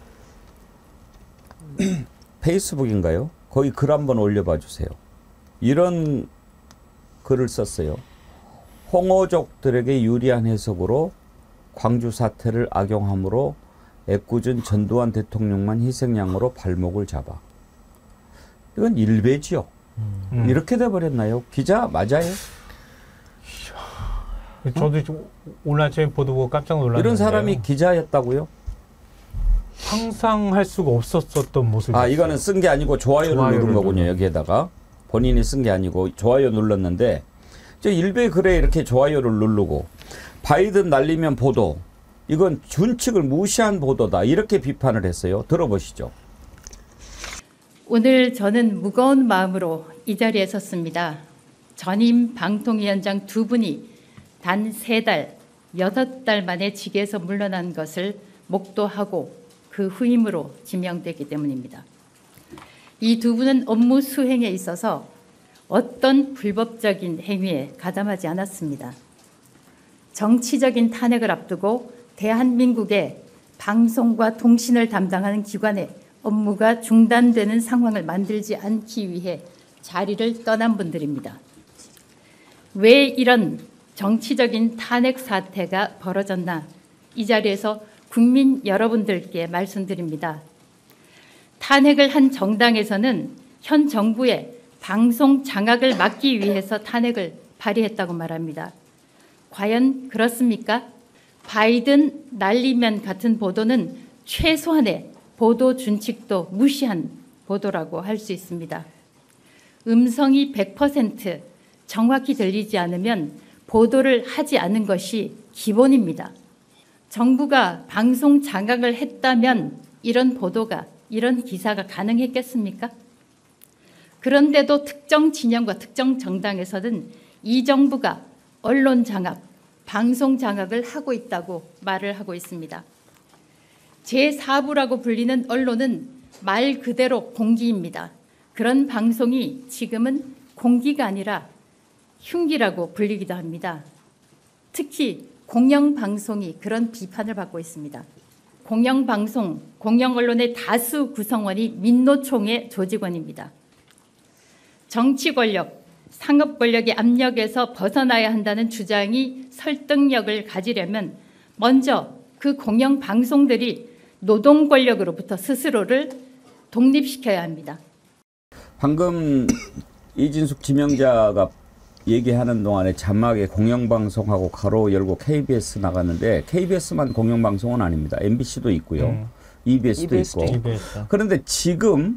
페이스북인가요? 거기 글 한번 올려봐 주세요. 이런 글을 썼어요. 홍어족들에게 유리한 해석으로 광주 사태를 악용함으로 애꿎은 전두환 대통령만 희생양으로 발목을 잡아. 이건 일배지요. 음. 이렇게 돼버렸나요? 기자 맞아요? 저도 좀 오늘 아침에 보도 보고 깜짝 놀랐는데요. 이런 사람이 기자였다고요? 상상할 수가 없었었던 모습이었어요. 아 이거는 쓴 게 아니고 좋아요를, 좋아요를 누른 거군요. 눌러. 여기에다가 본인이 쓴 게 아니고 좋아요 눌렀는데 저 일베 글에 이렇게 좋아요를 누르고 바이든 날리면 보도 이건 준칙을 무시한 보도다 이렇게 비판을 했어요. 들어보시죠. 오늘 저는 무거운 마음으로 이 자리에 섰습니다. 전임 방통위원장 두 분이 단 세 달, 여섯 달 만에 직에서 물러난 것을 목도하고 그 후임으로 지명되기 때문입니다. 이 두 분은 업무 수행에 있어서 어떤 불법적인 행위에 가담하지 않았습니다. 정치적인 탄핵을 앞두고 대한민국의 방송과 통신을 담당하는 기관의 업무가 중단되는 상황을 만들지 않기 위해 자리를 떠난 분들입니다. 왜 이런 정치적인 탄핵 사태가 벌어졌나 이 자리에서 국민 여러분들께 말씀드립니다. 탄핵을 한 정당에서는 현 정부의 방송 장악을 막기 위해서 탄핵을 발의했다고 말합니다. 과연 그렇습니까? 바이든 날리면 같은 보도는 최소한의 보도 준칙도 무시한 보도라고 할 수 있습니다. 음성이 백 퍼센트 정확히 들리지 않으면 보도를 하지 않는 것이 기본입니다. 정부가 방송 장악을 했다면 이런 보도가, 이런 기사가 가능했겠습니까? 그런데도 특정 진영과 특정 정당에서는 이 정부가 언론 장악, 방송 장악을 하고 있다고 말을 하고 있습니다. 제사 부라고 불리는 언론은 말 그대로 공기입니다. 그런 방송이 지금은 공기가 아니라 흉기라고 불리기도 합니다. 특히 공영방송이 그런 비판을 받고 있습니다. 공영방송, 공영언론의 다수 구성원이 민노총의 조직원입니다. 정치 권력, 상업 권력의 압력에서 벗어나야 한다는 주장이 설득력을 가지려면 먼저 그 공영방송들이 노동 권력으로부터 스스로를 독립시켜야 합니다. 방금 이진숙 지명자가 얘기하는 동안에 자막에 공영방송하고 가로 열고 케이비에스 나갔는데 케이비에스만 공영방송은 아닙니다. 엠비씨도 있고요. 음. 이비에스도 있고. 이비에스. 그런데 지금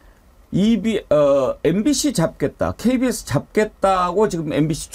이비, 어, 엠비씨 잡겠다, 케이비에스 잡겠다고 지금 엠비씨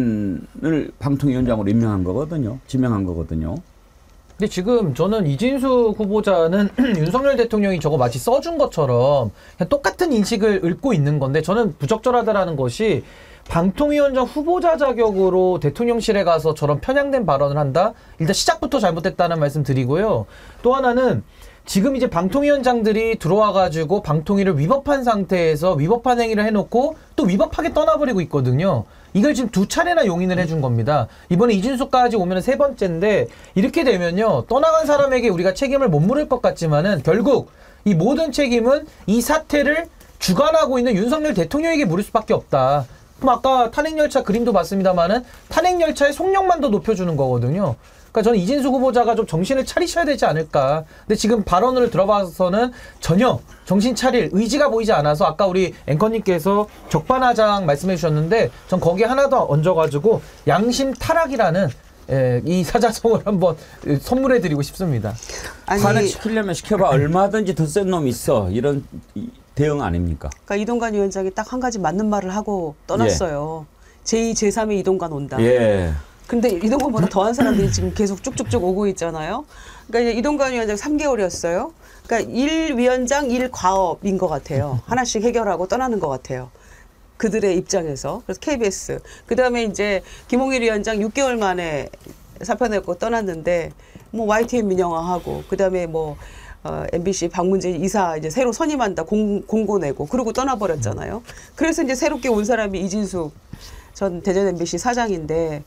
출신을 방통위원장으로 임명한 거거든요. 지명한 거거든요. 근데 지금 저는 이진숙 후보자는 윤석열 대통령이 저거 마치 써준 것처럼 그냥 똑같은 인식을 읊고 있는 건데 저는 부적절하다라는 것이 방통위원장 후보자 자격으로 대통령실에 가서 저런 편향된 발언을 한다? 일단 시작부터 잘못됐다는 말씀 드리고요. 또 하나는 지금 이제 방통위원장들이 들어와가지고 방통위를 위법한 상태에서 위법한 행위를 해놓고 또 위법하게 떠나버리고 있거든요. 이걸 지금 두 차례나 용인을 해준 겁니다. 이번에 이진숙까지 오면 세 번째인데 이렇게 되면요. 떠나간 사람에게 우리가 책임을 못 물을 것 같지만은 결국 이 모든 책임은 이 사태를 주관하고 있는 윤석열 대통령에게 물을 수밖에 없다. 그럼 아까 탄핵열차 그림도 봤습니다만은 탄핵열차의 속력만 더 높여주는 거거든요. 그러니까 저는 이진숙 후보자가 좀 정신을 차리셔야 되지 않을까. 근데 지금 발언을 들어봐서는 전혀 정신 차릴 의지가 보이지 않아서 아까 우리 앵커님께서 적반하장 말씀해 주셨는데 전 거기에 하나 더 얹어가지고 양심 타락이라는 예, 이 사자성어를 한번 선물해 드리고 싶습니다. 아니, 탄핵시키려면 시켜봐. 얼마든지 더 센 놈 있어. 이런 대응 아닙니까? 그러니까 이동관 위원장이 딱 한 가지 맞는 말을 하고 떠났어요. 예. 제이, 제삼의 이동관 온다. 예. 근데 이동관보다 더한 사람들이 지금 계속 쭉쭉쭉 오고 있잖아요. 그러니까 이제 이동관 위원장 삼 개월이었어요. 그러니까 일 위원장 일 과업인 것 같아요. 하나씩 해결하고 떠나는 것 같아요. 그들의 입장에서. 그래서 케이비에스. 그 다음에 이제 김홍일 위원장 육 개월 만에 사표 내고 떠났는데 뭐 와이티엔 민영화하고 그 다음에 뭐 어, 엠비씨 박문재 이사 이제 새로 선임한다 공, 공고 내고 그러고 떠나버렸잖아요. 그래서 이제 새롭게 온 사람이 이진숙 전 대전 엠비씨 사장인데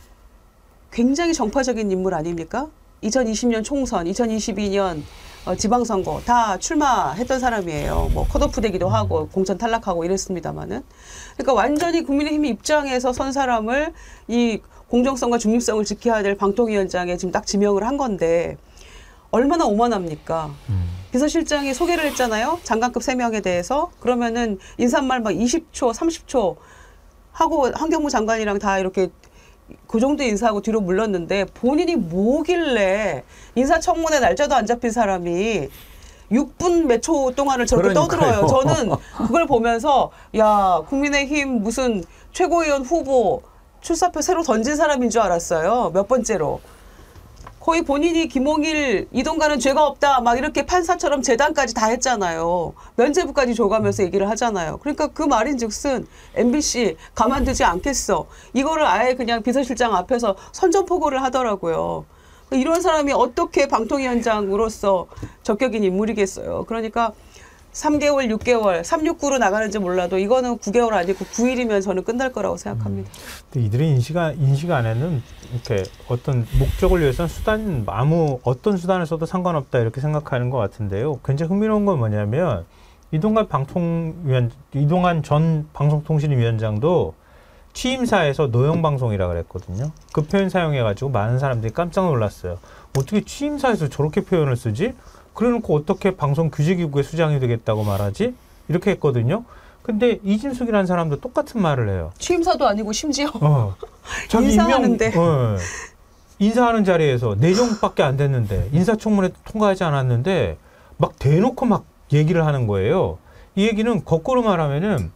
굉장히 정파적인 인물 아닙니까? 이천이십 년 총선, 이천이십이 년 어, 지방선거 다 출마했던 사람이에요. 뭐 컷오프 되기도 하고 공천 탈락하고 이랬습니다마는. 그러니까 완전히 국민의힘 입장에서 선 사람을 이 공정성과 중립성을 지켜야 될 방통위원장에 지금 딱 지명을 한 건데 얼마나 오만합니까? 음. 비서실장이 소개를 했잖아요. 장관급 세 명에 대해서. 그러면은 인사말 막 이십 초, 삼십 초 하고 환경부 장관이랑 다 이렇게 그 정도 인사하고 뒤로 물렀는데 본인이 뭐길래 인사청문회 날짜도 안 잡힌 사람이 육 분 몇 초 동안을 저렇게 그러니까요. 떠들어요. 저는 그걸 보면서 야 국민의힘 무슨 최고위원 후보 출사표 새로 던진 사람인 줄 알았어요. 몇 번째로. 거의 본인이 김홍일, 이동관은 죄가 없다 막 이렇게 판사처럼 재단까지 다 했잖아요. 면죄부까지 줘가면서 얘기를 하잖아요. 그러니까 그 말인즉슨 엠비씨 가만두지 않겠어. 이거를 아예 그냥 비서실장 앞에서 선전포고를 하더라고요. 이런 사람이 어떻게 방통위원장으로서 적격인 인물이겠어요. 그러니까 삼 개월, 육 개월, 삼백육십구로 나가는지 몰라도 이거는 구 개월 아니고 구 일이면 저는 끝날 거라고 생각합니다. 근데 이들이 인식, 인식 안에는 이렇게 어떤 목적을 위해서는 수단, 아무 어떤 수단을 써도 상관없다 이렇게 생각하는 것 같은데요. 굉장히 흥미로운 건 뭐냐면 이동관 방통위원, 이동관 전 방송통신위원장도 취임사에서 노영방송이라고 그랬거든요. 그 표현 사용해가지고 많은 사람들이 깜짝 놀랐어요. 어떻게 취임사에서 저렇게 표현을 쓰지? 그래놓고 어떻게 방송규제기구의 수장이 되겠다고 말하지? 이렇게 했거든요. 근데 이진숙이라는 사람도 똑같은 말을 해요. 취임사도 아니고 심지어 어, 자기 인사하는데. 임명, 어, 인사하는 자리에서 내정밖에 안 됐는데 인사청문회 통과하지 않았는데 막 대놓고 막 얘기를 하는 거예요. 이 얘기는 거꾸로 말하면은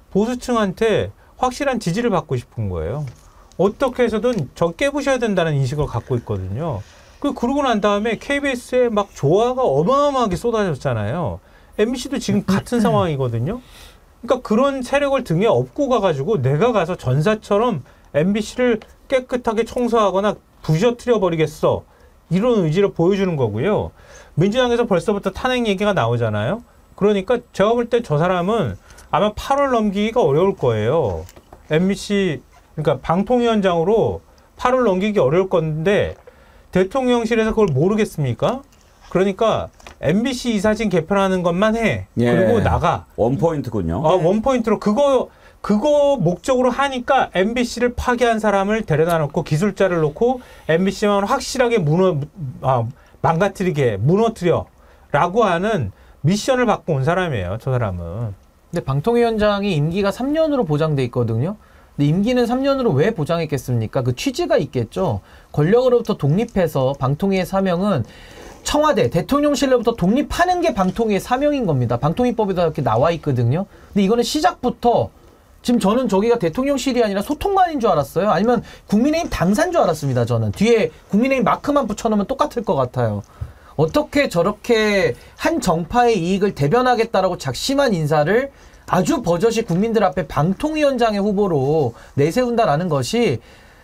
보수층한테 확실한 지지를 받고 싶은 거예요. 어떻게 해서든 저 깨부셔야 된다는 인식을 갖고 있거든요. 그 그러고 난 다음에 케이비에스에 막 조화가 어마어마하게 쏟아졌잖아요. 엠비씨도 지금 같은 상황이거든요. 그러니까 그런 세력을 등에 업고 가가지고 내가 가서 전사처럼 엠비씨를 깨끗하게 청소하거나 부셔뜨려 버리겠어. 이런 의지를 보여주는 거고요. 민주당에서 벌써부터 탄핵 얘기가 나오잖아요. 그러니까 제가 볼 때 저 사람은 아마 팔월 넘기기가 어려울 거예요. 엠비씨 그러니까 방통위원장으로 팔월 넘기기 어려울 건데 대통령실에서 그걸 모르겠습니까? 그러니까 엠비씨 이사진 개편하는 것만 해. 예. 그리고 나가. 원포인트군요. 어, 원포인트로 그거 그거 목적으로 하니까 엠비씨를 파괴한 사람을 데려다 놓고 기술자를 놓고 엠비씨만 확실하게 무너 아, 망가뜨리게 무너뜨려라고 하는 미션을 받고 온 사람이에요. 저 사람은. 근데 방통위원장이 임기가 삼 년으로 보장돼 있거든요. 근데 임기는 삼 년으로 왜 보장했겠습니까? 그 취지가 있겠죠. 권력으로부터 독립해서 방통위의 사명은 청와대, 대통령실로부터 독립하는 게 방통위의 사명인 겁니다. 방통위법에도 이렇게 나와 있거든요. 근데 이거는 시작부터 지금 저는 저기가 대통령실이 아니라 소통관인 줄 알았어요. 아니면 국민의힘 당사인 줄 알았습니다. 저는. 뒤에 국민의힘 마크만 붙여놓으면 똑같을 것 같아요. 어떻게 저렇게 한 정파의 이익을 대변하겠다라고 작심한 인사를 아주 버젓이 국민들 앞에 방통위원장의 후보로 내세운다라는 것이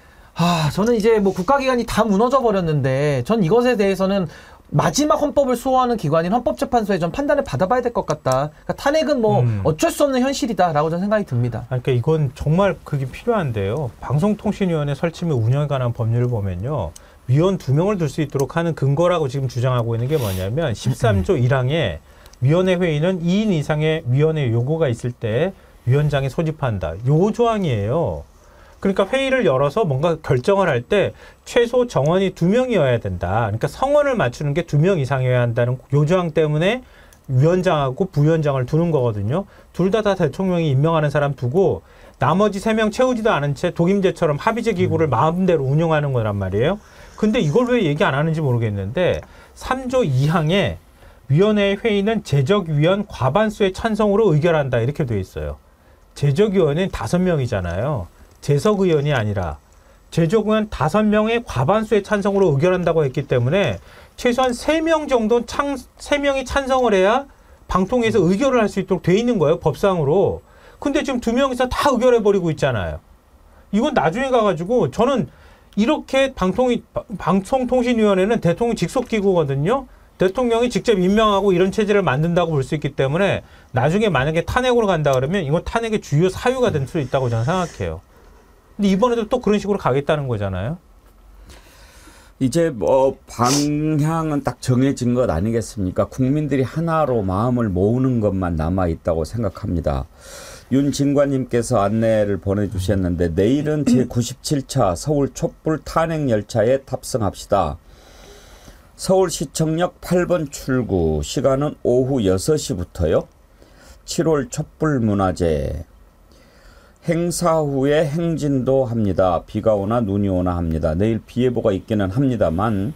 아 저는 이제 뭐 국가기관이 다 무너져 버렸는데 전 이것에 대해서는 마지막 헌법을 수호하는 기관인 헌법재판소에 좀 판단을 받아봐야 될 것 같다. 그러니까 탄핵은 뭐 음. 어쩔 수 없는 현실이다라고 저는 생각이 듭니다. 그러니까 이건 정말 그게 필요한데요. 방송통신위원회 설치 및 운영에 관한 법률을 보면요. 위원 두 명을 둘 수 있도록 하는 근거라고 지금 주장하고 있는 게 뭐냐면 십삼 조 일 항에 위원회 회의는 이 인 이상의 위원회 요구가 있을 때 위원장이 소집한다. 요 조항이에요. 그러니까 회의를 열어서 뭔가 결정을 할 때 최소 정원이 두 명이어야 된다. 그러니까 성원을 맞추는 게 두 명 이상이어야 한다는 요 조항 때문에 위원장하고 부위원장을 두는 거거든요. 둘 다 다 대통령이 임명하는 사람 두고 나머지 세 명 채우지도 않은 채 독임제처럼 합의제 기구를 마음대로 운영하는 거란 말이에요. 근데 이걸 왜 얘기 안 하는지 모르겠는데 삼 조 이 항에 위원회 회의는 재적위원 과반수의 찬성으로 의결한다. 이렇게 돼 있어요. 재적위원은 다섯 명이잖아요. 재석의원이 아니라 재적의원 다섯 명의 과반수의 찬성으로 의결한다고 했기 때문에 최소한 세 명 정도 창, 세 명이 찬성을 해야 방통위에서 의결을 할 수 있도록 돼 있는 거예요. 법상으로. 근데 지금 두 명이서 다 의결해버리고 있잖아요. 이건 나중에 가가지고 저는 이렇게 방통위, 방송통신위원회는 대통령 직속기구거든요. 대통령이 직접 임명하고 이런 체제를 만든다고 볼 수 있기 때문에 나중에 만약에 탄핵으로 간다 그러면 이건 탄핵의 주요 사유가 될 수 있다고 저는 생각해요. 근데 이번에도 또 그런 식으로 가겠다는 거잖아요. 이제 뭐 방향은 딱 정해진 것 아니겠습니까? 국민들이 하나로 마음을 모으는 것만 남아 있다고 생각합니다. 윤진관님께서 안내를 보내주셨는데 내일은 제구십칠 차 서울 촛불 탄핵 열차에 탑승합시다. 서울시청역 팔 번 출구, 시간은 오후 여섯 시부터요. 칠월 촛불 문화제. 행사 후에 행진도 합니다. 비가 오나 눈이 오나 합니다. 내일 비 예보가 있기는 합니다만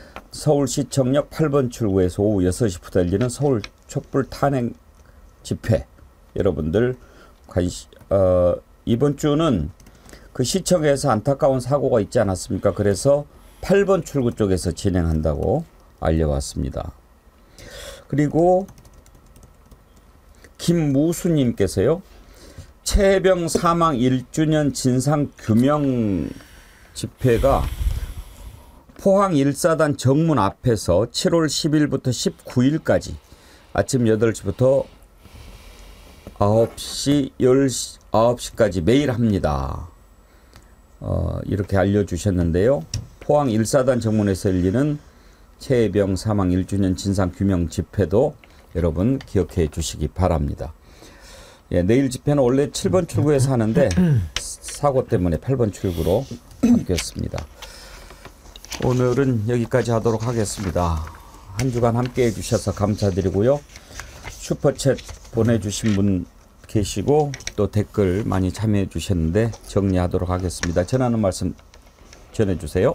서울시청역 팔 번 출구에서 오후 여섯 시부터 열리는 서울 촛불 탄핵 집회. 여러분들 관시, 어, 이번 주는 그 시청에서 안타까운 사고가 있지 않았습니까? 그래서 팔 번 출구 쪽에서 진행한다고 알려왔습니다. 그리고 김무수님께서요. 최혜병 사망 일 주년 진상규명 집회가 포항 일사단 정문 앞에서 칠월 십일부터 십구일까지 아침 여덟 시부터 아홉 시, 열 시, 아홉 시까지 매일 합니다. 어, 이렇게 알려주셨는데요. 포항 일사단 정문에서 열리는 최혜병 사망 일 주년 진상규명 집회도 여러분 기억해 주시기 바랍니다. 예, 내일 집회는 원래 칠 번 출구에서 하는데 사고 때문에 팔 번 출구로 바뀌었습니다. 오늘은 여기까지 하도록 하겠습니다. 한 주간 함께해 주셔서 감사드리고요. 슈퍼챗 보내주신 분 계시고 또 댓글 많이 참여해 주셨는데 정리하도록 하겠습니다. 전하는 말씀 전해주세요.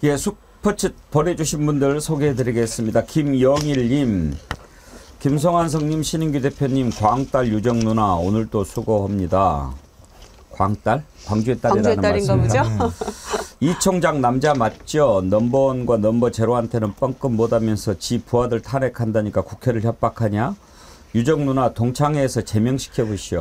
예, 슈퍼챗 보내주신 분들 소개해드리겠습니다. 김영일님, 김성환성님, 신인규 대표님, 광딸 유정 누나 오늘 또 수고합니다. 광딸? 광주의 딸이라는 광주의 딸인가 말씀입니다. 보죠? 이 총장 남자 맞죠? 넘버원과 넘버 제로한테는 뻥끗 못하면서 지 부하들 탄핵한다니까 국회를 협박하냐? 유정 누나 동창회에서 제명시켜보시오.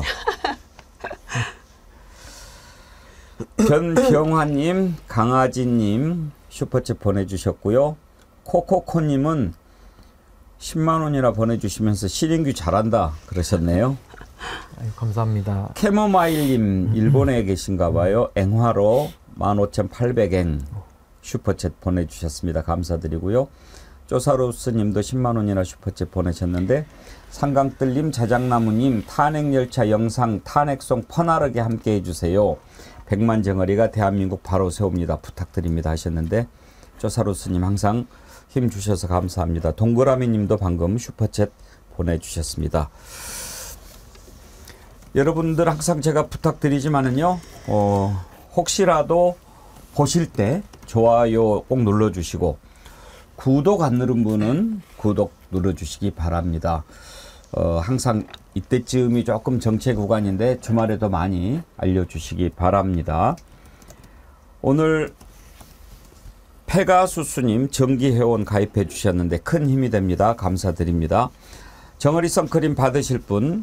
변병화님, 강아지님 슈퍼챗 보내주셨고요. 코코코님은 십만 원이나 보내주시면서 신인규 잘한다 그러셨네요. 아유, 감사합니다. 캐모마일님 일본에 계신가 봐요. 앵화로 만 오천팔백 엔 슈퍼챗 보내주셨습니다. 감사드리고요. 쪼사로스님도 십만 원이나 슈퍼챗 보내셨는데, 상강뜰님, 자작나무님, 탄핵열차 영상 탄핵송 퍼나르게 함께 해주세요. 백만 정어리가 대한민국 바로 세웁니다. 부탁드립니다 하셨는데, 쪼사로스님 항상 힘 주셔서 감사합니다. 동그라미님도 방금 슈퍼챗 보내주셨습니다. 여러분들 항상 제가 부탁드리지만은요, 어, 혹시라도 보실 때 좋아요 꼭 눌러주시고, 구독 안 누른 분은 구독 눌러주시기 바랍니다. 어, 항상 이때쯤이 조금 정체 구간인데 주말에도 많이 알려주시기 바랍니다. 오늘 페가수스님 정기회원 가입해 주셨는데 큰 힘이 됩니다. 감사드립니다. 정어리 선크림 받으실 분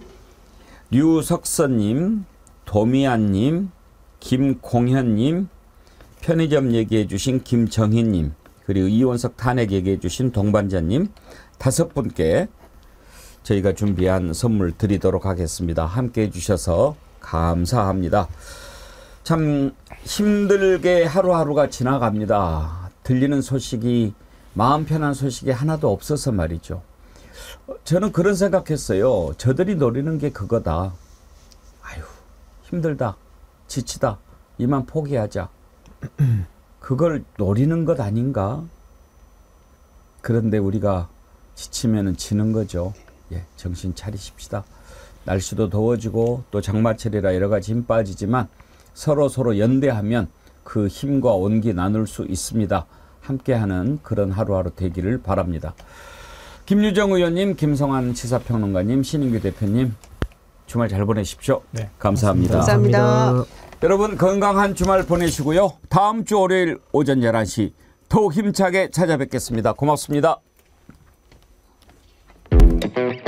류석선님, 도미안님, 김공현님, 편의점 얘기해 주신 김정희님, 그리고 이원석 탄핵 얘기해 주신 동반자님 다섯 분께 저희가 준비한 선물 드리도록 하겠습니다. 함께 해주셔서 감사합니다. 참 힘들게 하루하루가 지나갑니다. 들리는 소식이, 마음 편한 소식이 하나도 없어서 말이죠. 저는 그런 생각했어요. 저들이 노리는 게 그거다. 아유, 힘들다, 지치다, 이만 포기하자. 그걸 노리는 것 아닌가? 그런데 우리가 지치면은 지는 거죠. 예, 정신 차리십시다. 날씨도 더워지고 또 장마철이라 여러 가지 힘 빠지지만 서로 서로 연대하면 그 힘과 온기 나눌 수 있습니다. 함께하는 그런 하루하루 되기를 바랍니다. 김유정 의원님, 김성환 시사평론가님, 신인규 대표님 주말 잘 보내십시오. 네, 감사합니다. 감사합니다. 감사합니다. 여러분 건강한 주말 보내시고요. 다음 주 월요일 오전 열한 시 더욱 힘차게 찾아뵙겠습니다. 고맙습니다.